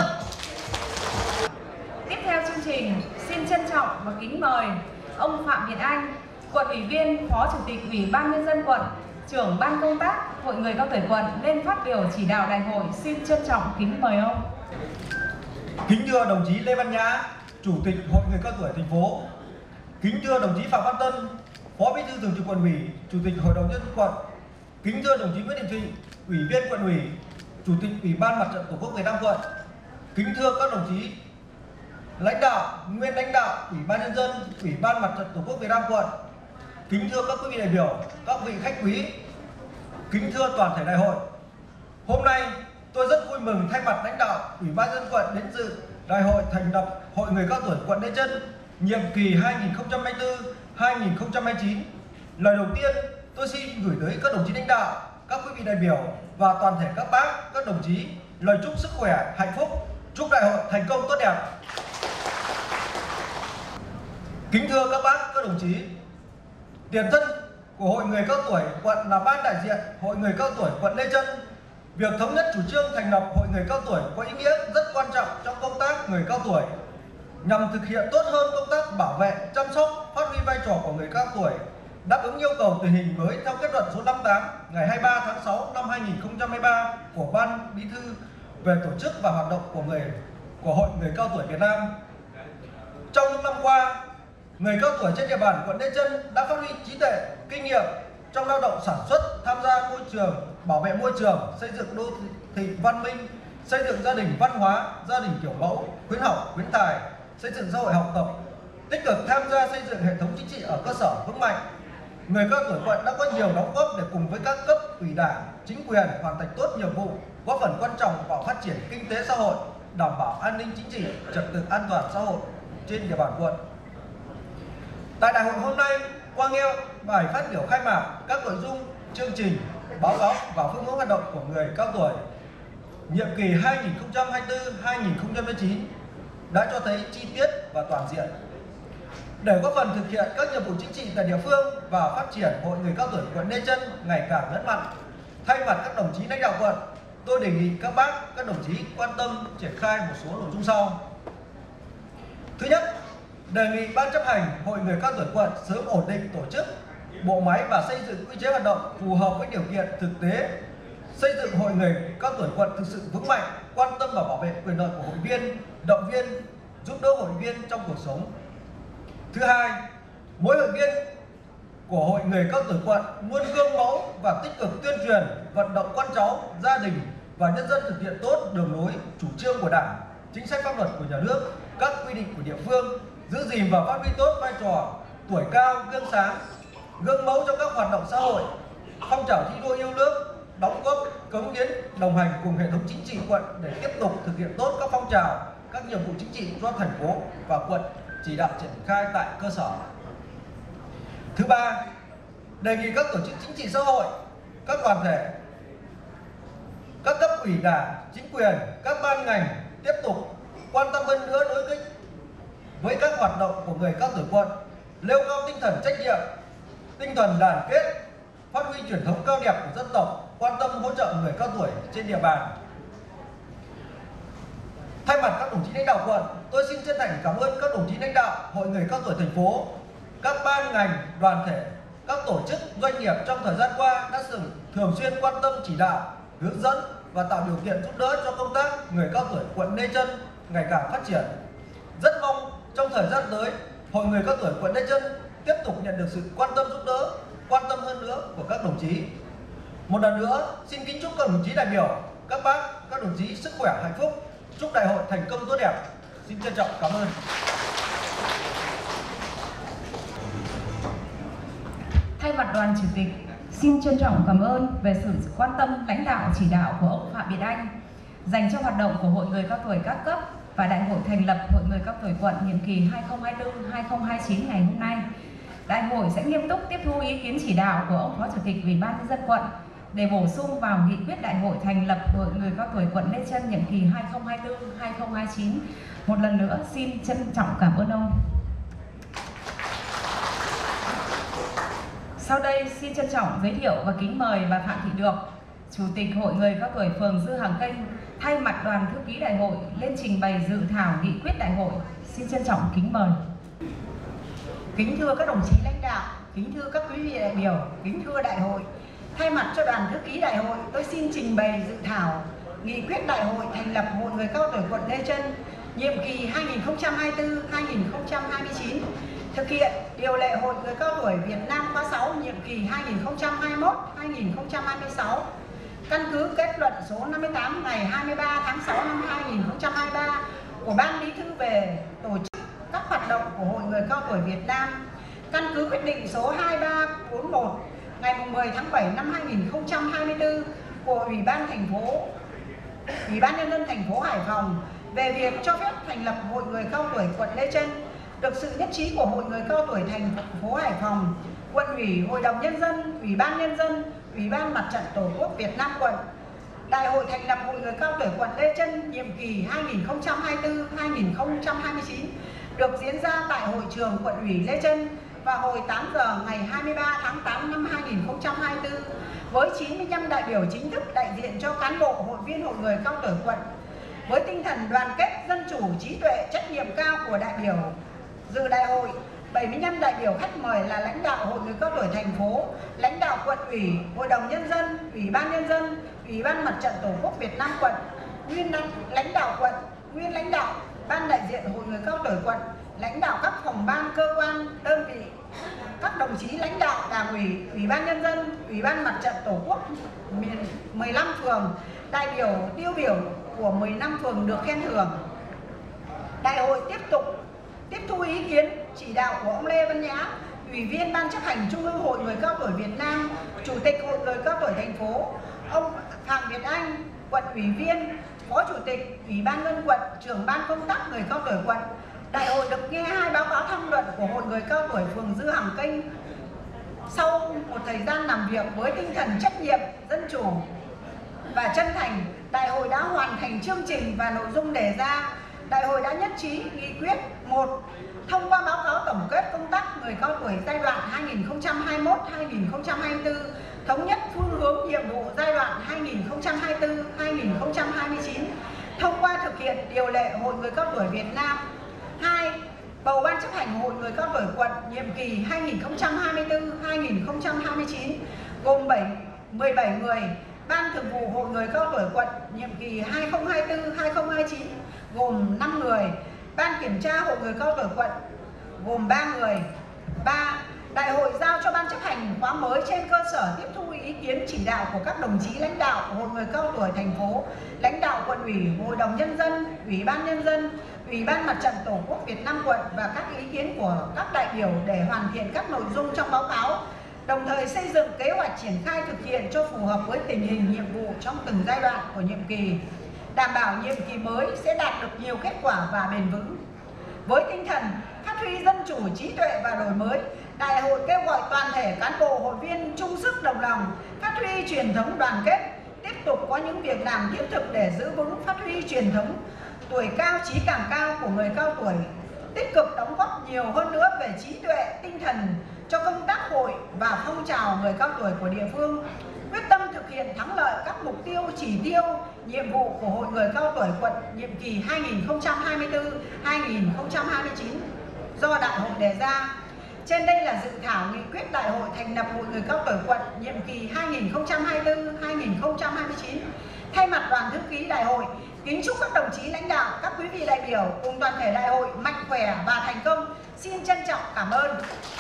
Tiếp theo chương trình, xin trân trọng và kính mời ông Phạm Việt Anh, quận ủy viên, phó chủ tịch Ủy ban nhân dân quận, trưởng ban công tác Hội người cao tuổi quận lên phát biểu chỉ đạo đại hội. Xin trân trọng kính mời ông. Kính thưa đồng chí Lê Văn Nhã, Chủ tịch Hội người cao tuổi thành phố. Kính thưa đồng chí Phạm Văn Tân, Phó Bí thư Thường trực Quận ủy, Chủ tịch Hội đồng nhân dân quận. Kính thưa đồng chí Nguyễn Đình Thụy, Ủy viên Quận ủy, Chủ tịch Ủy ban Mặt trận Tổ quốc Việt Nam quận. Kính thưa các đồng chí lãnh đạo, nguyên lãnh đạo Ủy ban nhân dân, Ủy ban Mặt trận Tổ quốc Việt Nam quận. Kính thưa các quý vị đại biểu, các vị khách quý. Kính thưa toàn thể đại hội. Hôm nay tôi rất vui mừng thay mặt lãnh đạo Ủy ban nhân dân quận đến dự đại hội thành lập Hội người cao tuổi quận Lê Chân nhiệm kỳ hai nghìn không trăm hai mươi tư đến hai nghìn không trăm hai mươi chín. Lời đầu tiên, tôi xin gửi tới các đồng chí lãnh đạo, các quý vị đại biểu và toàn thể các bác, các đồng chí lời chúc sức khỏe, hạnh phúc, chúc đại hội thành công tốt đẹp. Kính thưa các bác, các đồng chí, tiền thân của Hội người cao tuổi quận là ban đại diện Hội người cao tuổi quận Lê Chân. Việc thống nhất chủ trương thành lập Hội người cao tuổi có ý nghĩa rất quan trọng trong công tác người cao tuổi, nhằm thực hiện tốt hơn công tác bảo vệ, chăm sóc, phát huy vai trò của người cao tuổi, đáp ứng yêu cầu tình hình mới theo kết luận số năm mươi tám ngày hai mươi ba tháng sáu năm hai nghìn không trăm hai mươi ba của Ban Bí thư về tổ chức và hoạt động của người của Hội người cao tuổi Việt Nam. Trong những năm qua, người cao tuổi trên địa bàn quận Lê Chân đã phát huy trí tuệ, kinh nghiệm trong lao động sản xuất, tham gia môi trường, bảo vệ môi trường, xây dựng đô thị văn minh, xây dựng gia đình văn hóa, gia đình kiểu mẫu, khuyến học, khuyến tài, xây dựng xã hội học tập, tích cực tham gia xây dựng hệ thống chính trị ở cơ sở vững mạnh. Người cao tuổi quận đã có nhiều đóng góp để cùng với các cấp ủy đảng, chính quyền hoàn thành tốt nhiệm vụ, góp phần quan trọng vào phát triển kinh tế xã hội, đảm bảo an ninh chính trị, trật tự an toàn xã hội trên địa bàn quận. Tại đại hội hôm nay, qua nghe bài phát biểu khai mạc, các nội dung chương trình, báo cáo và phương hướng hoạt động của người cao tuổi nhiệm kỳ hai nghìn không trăm hai mươi tư đến hai nghìn không trăm hai mươi chín đã cho thấy chi tiết và toàn diện. để góp phần thực hiện các nhiệm vụ chính trị tại địa phương và phát triển Hội người cao tuổi quận Lê Chân ngày càng lớn mạnh. Thay mặt các đồng chí lãnh đạo quận, tôi đề nghị các bác, các đồng chí quan tâm triển khai một số nội dung sau. Thứ nhất, đề nghị Ban chấp hành Hội người cao tuổi quận sớm ổn định tổ chức, bộ máy và xây dựng quy chế hoạt động phù hợp với điều kiện thực tế, xây dựng Hội người cao tuổi quận thực sự vững mạnh, quan tâm và bảo vệ quyền lợi của hội viên, động viên, giúp đỡ hội viên trong cuộc sống. Thứ hai, mỗi hội viên của Hội người cao tuổi quận luôn gương mẫu và tích cực tuyên truyền, vận động con cháu, gia đình và nhân dân thực hiện tốt đường lối, chủ trương của Đảng, chính sách pháp luật của nhà nước, các quy định của địa phương, giữ gìn và phát huy tốt vai trò tuổi cao gương sáng, gương mẫu trong các hoạt động xã hội, phong trào thi đua yêu nước, đóng góp, cống hiến, đồng hành cùng hệ thống chính trị quận để tiếp tục thực hiện tốt các phong trào, các nhiệm vụ chính trị do thành phố và quận chỉ đạo triển khai tại cơ sở. Thứ ba, đề nghị các tổ chức chính trị xã hội, các đoàn thể, các cấp ủy Đảng, chính quyền, các ban ngành tiếp tục quan tâm hơn nữa đối với với các hoạt động của người cao tuổi quận, nêu cao tinh thần trách nhiệm, tinh thần đoàn kết, phát huy truyền thống cao đẹp của dân tộc, quan tâm hỗ trợ người cao tuổi trên địa bàn. Thay mặt các đồng chí lãnh đạo quận, tôi xin chân thành cảm ơn các đồng chí lãnh đạo Hội người cao tuổi thành phố, các ban ngành, đoàn thể, các tổ chức, doanh nghiệp trong thời gian qua đã sự thường xuyên quan tâm chỉ đạo, hướng dẫn và tạo điều kiện giúp đỡ cho công tác người cao tuổi quận Lê Chân ngày càng phát triển. Rất mong trong thời gian tới, Hội người cao tuổi quận Lê Chân tiếp tục nhận được sự quan tâm giúp đỡ, quan tâm hơn nữa của các đồng chí. Một lần nữa, xin kính chúc các đồng chí đại biểu, các bác, các đồng chí sức khỏe, hạnh phúc, chúc đại hội thành công tốt đẹp. Xin trân trọng cảm ơn. Thay mặt đoàn chủ tịch, xin trân trọng cảm ơn về sự quan tâm lãnh đạo chỉ đạo của ông Phạm Việt Anh dành cho hoạt động của Hội người cao tuổi các cấp và Đại hội thành lập Hội người cao tuổi quận nhiệm kỳ hai nghìn không trăm hai mươi tư đến hai nghìn không trăm hai mươi chín ngày hôm nay. Đại hội sẽ nghiêm túc tiếp thu ý kiến chỉ đạo của ông Phó Chủ tịch Ủy ban nhân dân quận để bổ sung vào nghị quyết đại hội thành lập Hội người cao tuổi quận Lê Chân nhiệm kỳ hai nghìn không trăm hai mươi tư đến hai nghìn không trăm hai mươi chín. Một lần nữa xin trân trọng cảm ơn ông. Sau đây xin trân trọng giới thiệu và kính mời bà Phạm Thị Được, Chủ tịch Hội người cao tuổi phường Dư Hàng Kênh, thay mặt đoàn thư ký đại hội lên trình bày dự thảo nghị quyết đại hội. Xin trân trọng kính mời. Kính thưa các đồng chí lãnh đạo, kính thưa các quý vị đại biểu, kính thưa đại hội. Thay mặt cho đoàn thư ký đại hội, tôi xin trình bày dự thảo nghị quyết đại hội thành lập Hội người cao tuổi quận Lê Chân nhiệm kỳ hai nghìn không trăm hai mươi tư đến hai nghìn không trăm hai mươi chín. Thực hiện điều lệ Hội người cao tuổi Việt Nam khóa sáu nhiệm kỳ hai nghìn không trăm hai mươi mốt đến hai nghìn không trăm hai mươi sáu. Căn cứ kết luận số năm mươi tám ngày hai mươi ba tháng sáu năm hai nghìn không trăm hai mươi ba của Ban Bí thư về tổ chức các hoạt động của Hội người cao tuổi Việt Nam, căn cứ quyết định số hai ba bốn mốt ngày mười tháng bảy năm hai nghìn không trăm hai mươi tư của Ủy ban thành phố, Ủy ban nhân dân thành phố Hải Phòng về việc cho phép thành lập Hội người cao tuổi quận Lê Chân, được sự nhất trí của Hội người cao tuổi thành phố Hải Phòng, quận ủy, Hội đồng nhân dân, Ủy ban nhân dân, Ủy ban Mặt trận Tổ quốc Việt Nam quận. Đại hội thành lập Hội người cao tuổi quận Lê Chân nhiệm kỳ hai nghìn không trăm hai mươi tư đến hai nghìn không trăm hai mươi chín được diễn ra tại hội trường quận ủy Lê Chân vào hồi tám giờ ngày hai mươi ba tháng tám năm hai nghìn không trăm hai mươi tư với chín mươi lăm đại biểu chính thức đại diện cho cán bộ hội viên Hội người cao tuổi quận. Với tinh thần đoàn kết, dân chủ, trí tuệ, trách nhiệm cao của đại biểu dự đại hội, bảy mươi lăm đại biểu khách mời là lãnh đạo Hội người cao tuổi thành phố, lãnh đạo quận ủy, Hội đồng nhân dân, Ủy ban nhân dân, Ủy ban Mặt trận Tổ quốc Việt Nam quận, nguyên lãnh đạo quận, nguyên lãnh đạo ban đại diện Hội người cao tuổi quận, lãnh đạo các phòng ban, cơ quan, đơn vị, các đồng chí lãnh đạo Đảng ủy, Ủy ban nhân dân, Ủy ban Mặt trận Tổ quốc mười lăm phường, đại biểu tiêu biểu của mười lăm phường được khen thưởng. Đại hội tiếp tục tiếp thu ý kiến chỉ đạo của ông Lê Văn Nhã, Ủy viên Ban chấp hành Trung ương Hội người cao tuổi Việt Nam, Chủ tịch Hội người cao tuổi thành phố, ông Phạm Việt Anh, quận ủy viên, Phó Chủ tịch Ủy ban nhân quận, trưởng ban công tác người cao tuổi quận. Đại hội được nghe hai báo cáo tham luận của Hội người cao tuổi phường Dư Hàng Kênh. Sau một thời gian làm việc với tinh thần trách nhiệm, dân chủ và chân thành, đại hội đã hoàn thành chương trình và nội dung đề ra. đại hội đã nhất trí nghị quyết một, thông qua báo cáo tổng kết công tác người cao tuổi giai đoạn hai nghìn không trăm hai mươi mốt đến hai nghìn không trăm hai mươi tư, thống nhất phương hướng nhiệm vụ giai đoạn hai nghìn không trăm hai mươi tư đến hai nghìn không trăm hai mươi chín, thông qua thực hiện điều lệ Hội Người Cao Tuổi Việt Nam. hai. Bầu Ban chấp hành Hội Người Cao Tuổi quận nhiệm kỳ hai nghìn không trăm hai mươi tư đến hai nghìn không trăm hai mươi chín gồm mười bảy người. Ban Thường vụ Hội Người Cao Tuổi quận nhiệm kỳ hai nghìn không trăm hai mươi tư đến hai nghìn không trăm hai mươi chín gồm năm người. Ban Kiểm tra Hội Người Cao Tuổi quận gồm ba người. ba. Đại hội giao cho Ban chấp hành khóa mới trên cơ sở tiếp thu ý kiến chỉ đạo của các đồng chí lãnh đạo Hội Người Cao Tuổi thành phố, lãnh đạo quận ủy, Hội đồng Nhân dân, Ủy ban Nhân dân, Ủy ban Mặt trận Tổ quốc Việt Nam quận và các ý kiến của các đại biểu để hoàn thiện các nội dung trong báo cáo, đồng thời xây dựng kế hoạch triển khai thực hiện cho phù hợp với tình hình nhiệm vụ trong từng giai đoạn của nhiệm kỳ, đảm bảo nhiệm kỳ mới sẽ đạt được nhiều kết quả và bền vững. Với tinh thần phát huy dân chủ, trí tuệ và đổi mới, Đại hội kêu gọi toàn thể cán bộ hội viên chung sức đồng lòng, phát huy truyền thống đoàn kết, tiếp tục có những việc làm thiết thực để giữ vững phát huy truyền thống tuổi cao chí càng cao của người cao tuổi, tích cực đóng góp nhiều hơn nữa về trí tuệ, tinh thần cho công tác hội và phong trào người cao tuổi của địa phương, quyết tâm thực hiện thắng lợi các mục tiêu, chỉ tiêu, nhiệm vụ của Hội Người Cao Tuổi quận nhiệm kỳ hai nghìn không trăm hai mươi tư đến hai nghìn không trăm hai mươi chín do đại hội đề ra. Trên đây là dự thảo nghị quyết đại hội thành lập Hội Người Cao Tuổi quận nhiệm kỳ hai nghìn không trăm hai mươi tư đến hai nghìn không trăm hai mươi chín. Thay mặt đoàn thư ký đại hội, kính chúc các đồng chí lãnh đạo, các quý vị đại biểu cùng toàn thể đại hội mạnh khỏe và thành công. Xin trân trọng cảm ơn.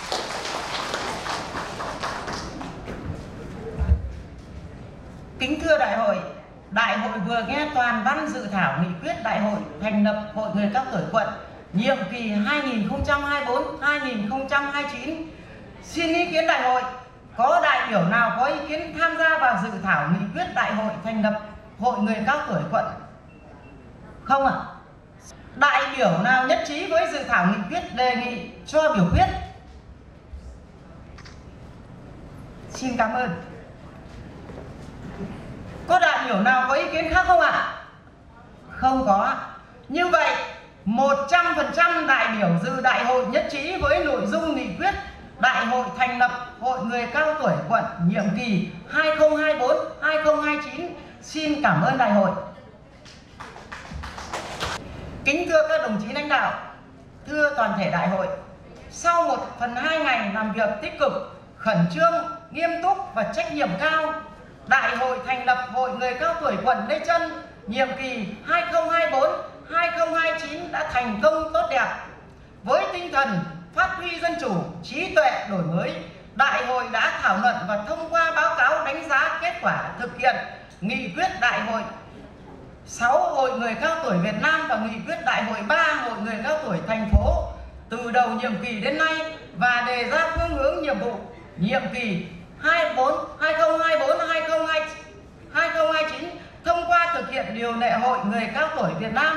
Kính thưa đại hội, đại hội vừa nghe toàn văn dự thảo nghị quyết đại hội thành lập Hội Người Cao Tuổi quận nhiệm kỳ hai nghìn không trăm hai mươi tư đến hai nghìn không trăm hai mươi chín. Xin ý kiến đại hội, có đại biểu nào có ý kiến tham gia vào dự thảo nghị quyết đại hội thành lập Hội Người Cao Tuổi quận? Không ạ? À? Đại biểu nào nhất trí với dự thảo nghị quyết đề nghị cho biểu quyết? Xin cảm ơn. Có đại biểu nào có ý kiến khác không ạ? À? Không có. Như vậy, một trăm phần trăm đại biểu dự đại hội nhất trí với nội dung nghị quyết đại hội thành lập Hội Người Cao Tuổi quận nhiệm kỳ hai nghìn không trăm hai mươi tư đến hai nghìn không trăm hai mươi chín. Xin cảm ơn đại hội. Kính thưa các đồng chí lãnh đạo, thưa toàn thể đại hội, sau một phần hai ngày làm việc tích cực, khẩn trương, nghiêm túc và trách nhiệm cao, đại hội thành lập Hội Người Cao Tuổi quận Lê Chân nhiệm kỳ hai nghìn không trăm hai mươi tư đến hai nghìn không trăm hai mươi chín đã thành công tốt đẹp. Với tinh thần phát huy dân chủ, trí tuệ, đổi mới, đại hội đã thảo luận và thông qua báo cáo đánh giá kết quả thực hiện nghị quyết đại hội sáu Hội Người Cao Tuổi Việt Nam và nghị quyết đại hội ba Hội Người Cao Tuổi thành phố từ đầu nhiệm kỳ đến nay và đề ra phương hướng nhiệm vụ nhiệm kỳ hai nghìn không trăm hai mươi tư đến hai nghìn không trăm hai mươi chín thông qua thực hiện điều lệ Hội Người Cao Tuổi Việt Nam.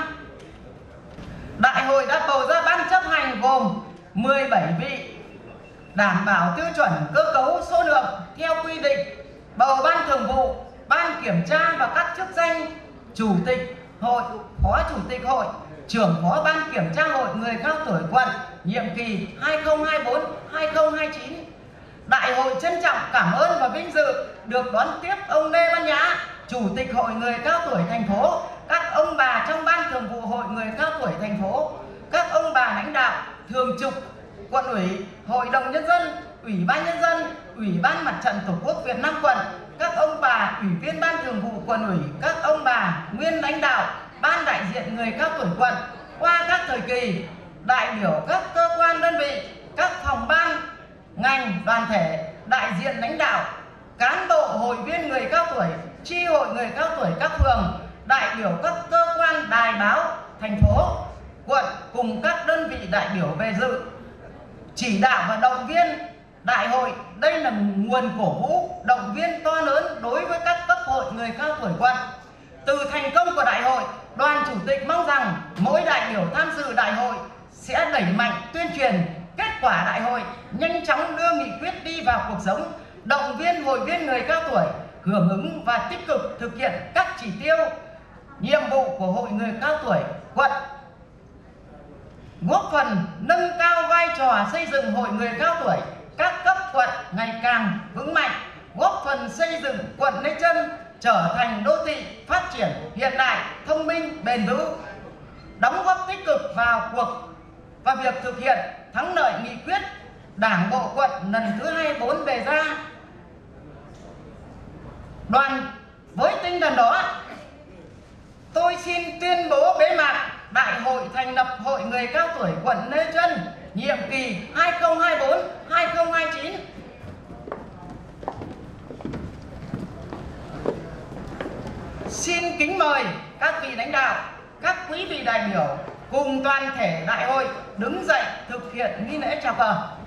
Đại hội đã bầu ra ban chấp hành gồm mười bảy vị, đảm bảo tiêu chuẩn cơ cấu số lượng theo quy định, bầu ban thường vụ, ban kiểm tra và các chức danh chủ tịch hội, phó chủ tịch hội, trưởng phó ban kiểm tra Hội Người Cao Tuổi quận nhiệm kỳ hai nghìn không trăm hai mươi tư đến hai nghìn không trăm hai mươi chín. Đại hội trân trọng cảm ơn và vinh dự được đón tiếp ông Lê Văn Nhã, Chủ tịch Hội Người Cao Tuổi thành phố, các ông bà trong ban thường vụ Hội Người Cao Tuổi thành phố, các ông bà lãnh đạo thường trực quận ủy, Hội đồng Nhân dân, Ủy ban Nhân dân, Ủy ban Mặt trận Tổ quốc Việt Nam quận, các ông bà ủy viên ban thường vụ quận ủy, các ông bà nguyên lãnh đạo ban đại diện người cao tuổi quận qua các thời kỳ, đại biểu các cơ quan đơn vị, các phòng ban, ngành, đoàn thể, đại diện lãnh đạo, cán bộ hội viên người cao tuổi, chi hội người cao tuổi các phường, đại biểu các cơ quan đài báo thành phố, quận cùng các đơn vị đại biểu về dự, chỉ đạo và động viên đại hội. Đây là nguồn cổ vũ, động viên to lớn đối với các cấp hội người cao tuổi quận. Từ thành công của đại hội, đoàn chủ tịch mong rằng mỗi đại biểu tham dự đại hội sẽ đẩy mạnh tuyên truyền kết quả đại hội, nhanh chóng đưa nghị quyết đi vào cuộc sống, động viên hội viên người cao tuổi hưởng ứng và tích cực thực hiện các chỉ tiêu, nhiệm vụ của Hội Người Cao Tuổi quận góp phần nâng cao vai trò xây dựng hội người cao tuổi các cấp quận ngày càng vững mạnh, góp phần xây dựng quận Lê Chân trở thành đô thị phát triển hiện đại, thông minh, bền vững, đóng góp tích cực vào cuộc và việc thực hiện thắng lợi nghị quyết Đảng bộ quận lần thứ hai mươi bốn đề ra. Đoàn với tinh thần đó, tôi xin tuyên bố bế mạc Đại hội thành lập Hội người cao tuổi quận Lê Chân nhiệm kỳ hai nghìn không trăm hai mươi tư đến hai nghìn không trăm hai mươi chín. Xin kính mời các vị lãnh đạo, các quý vị đại biểu cùng toàn thể đại hội đứng dậy thực hiện nghi lễ chào cờ.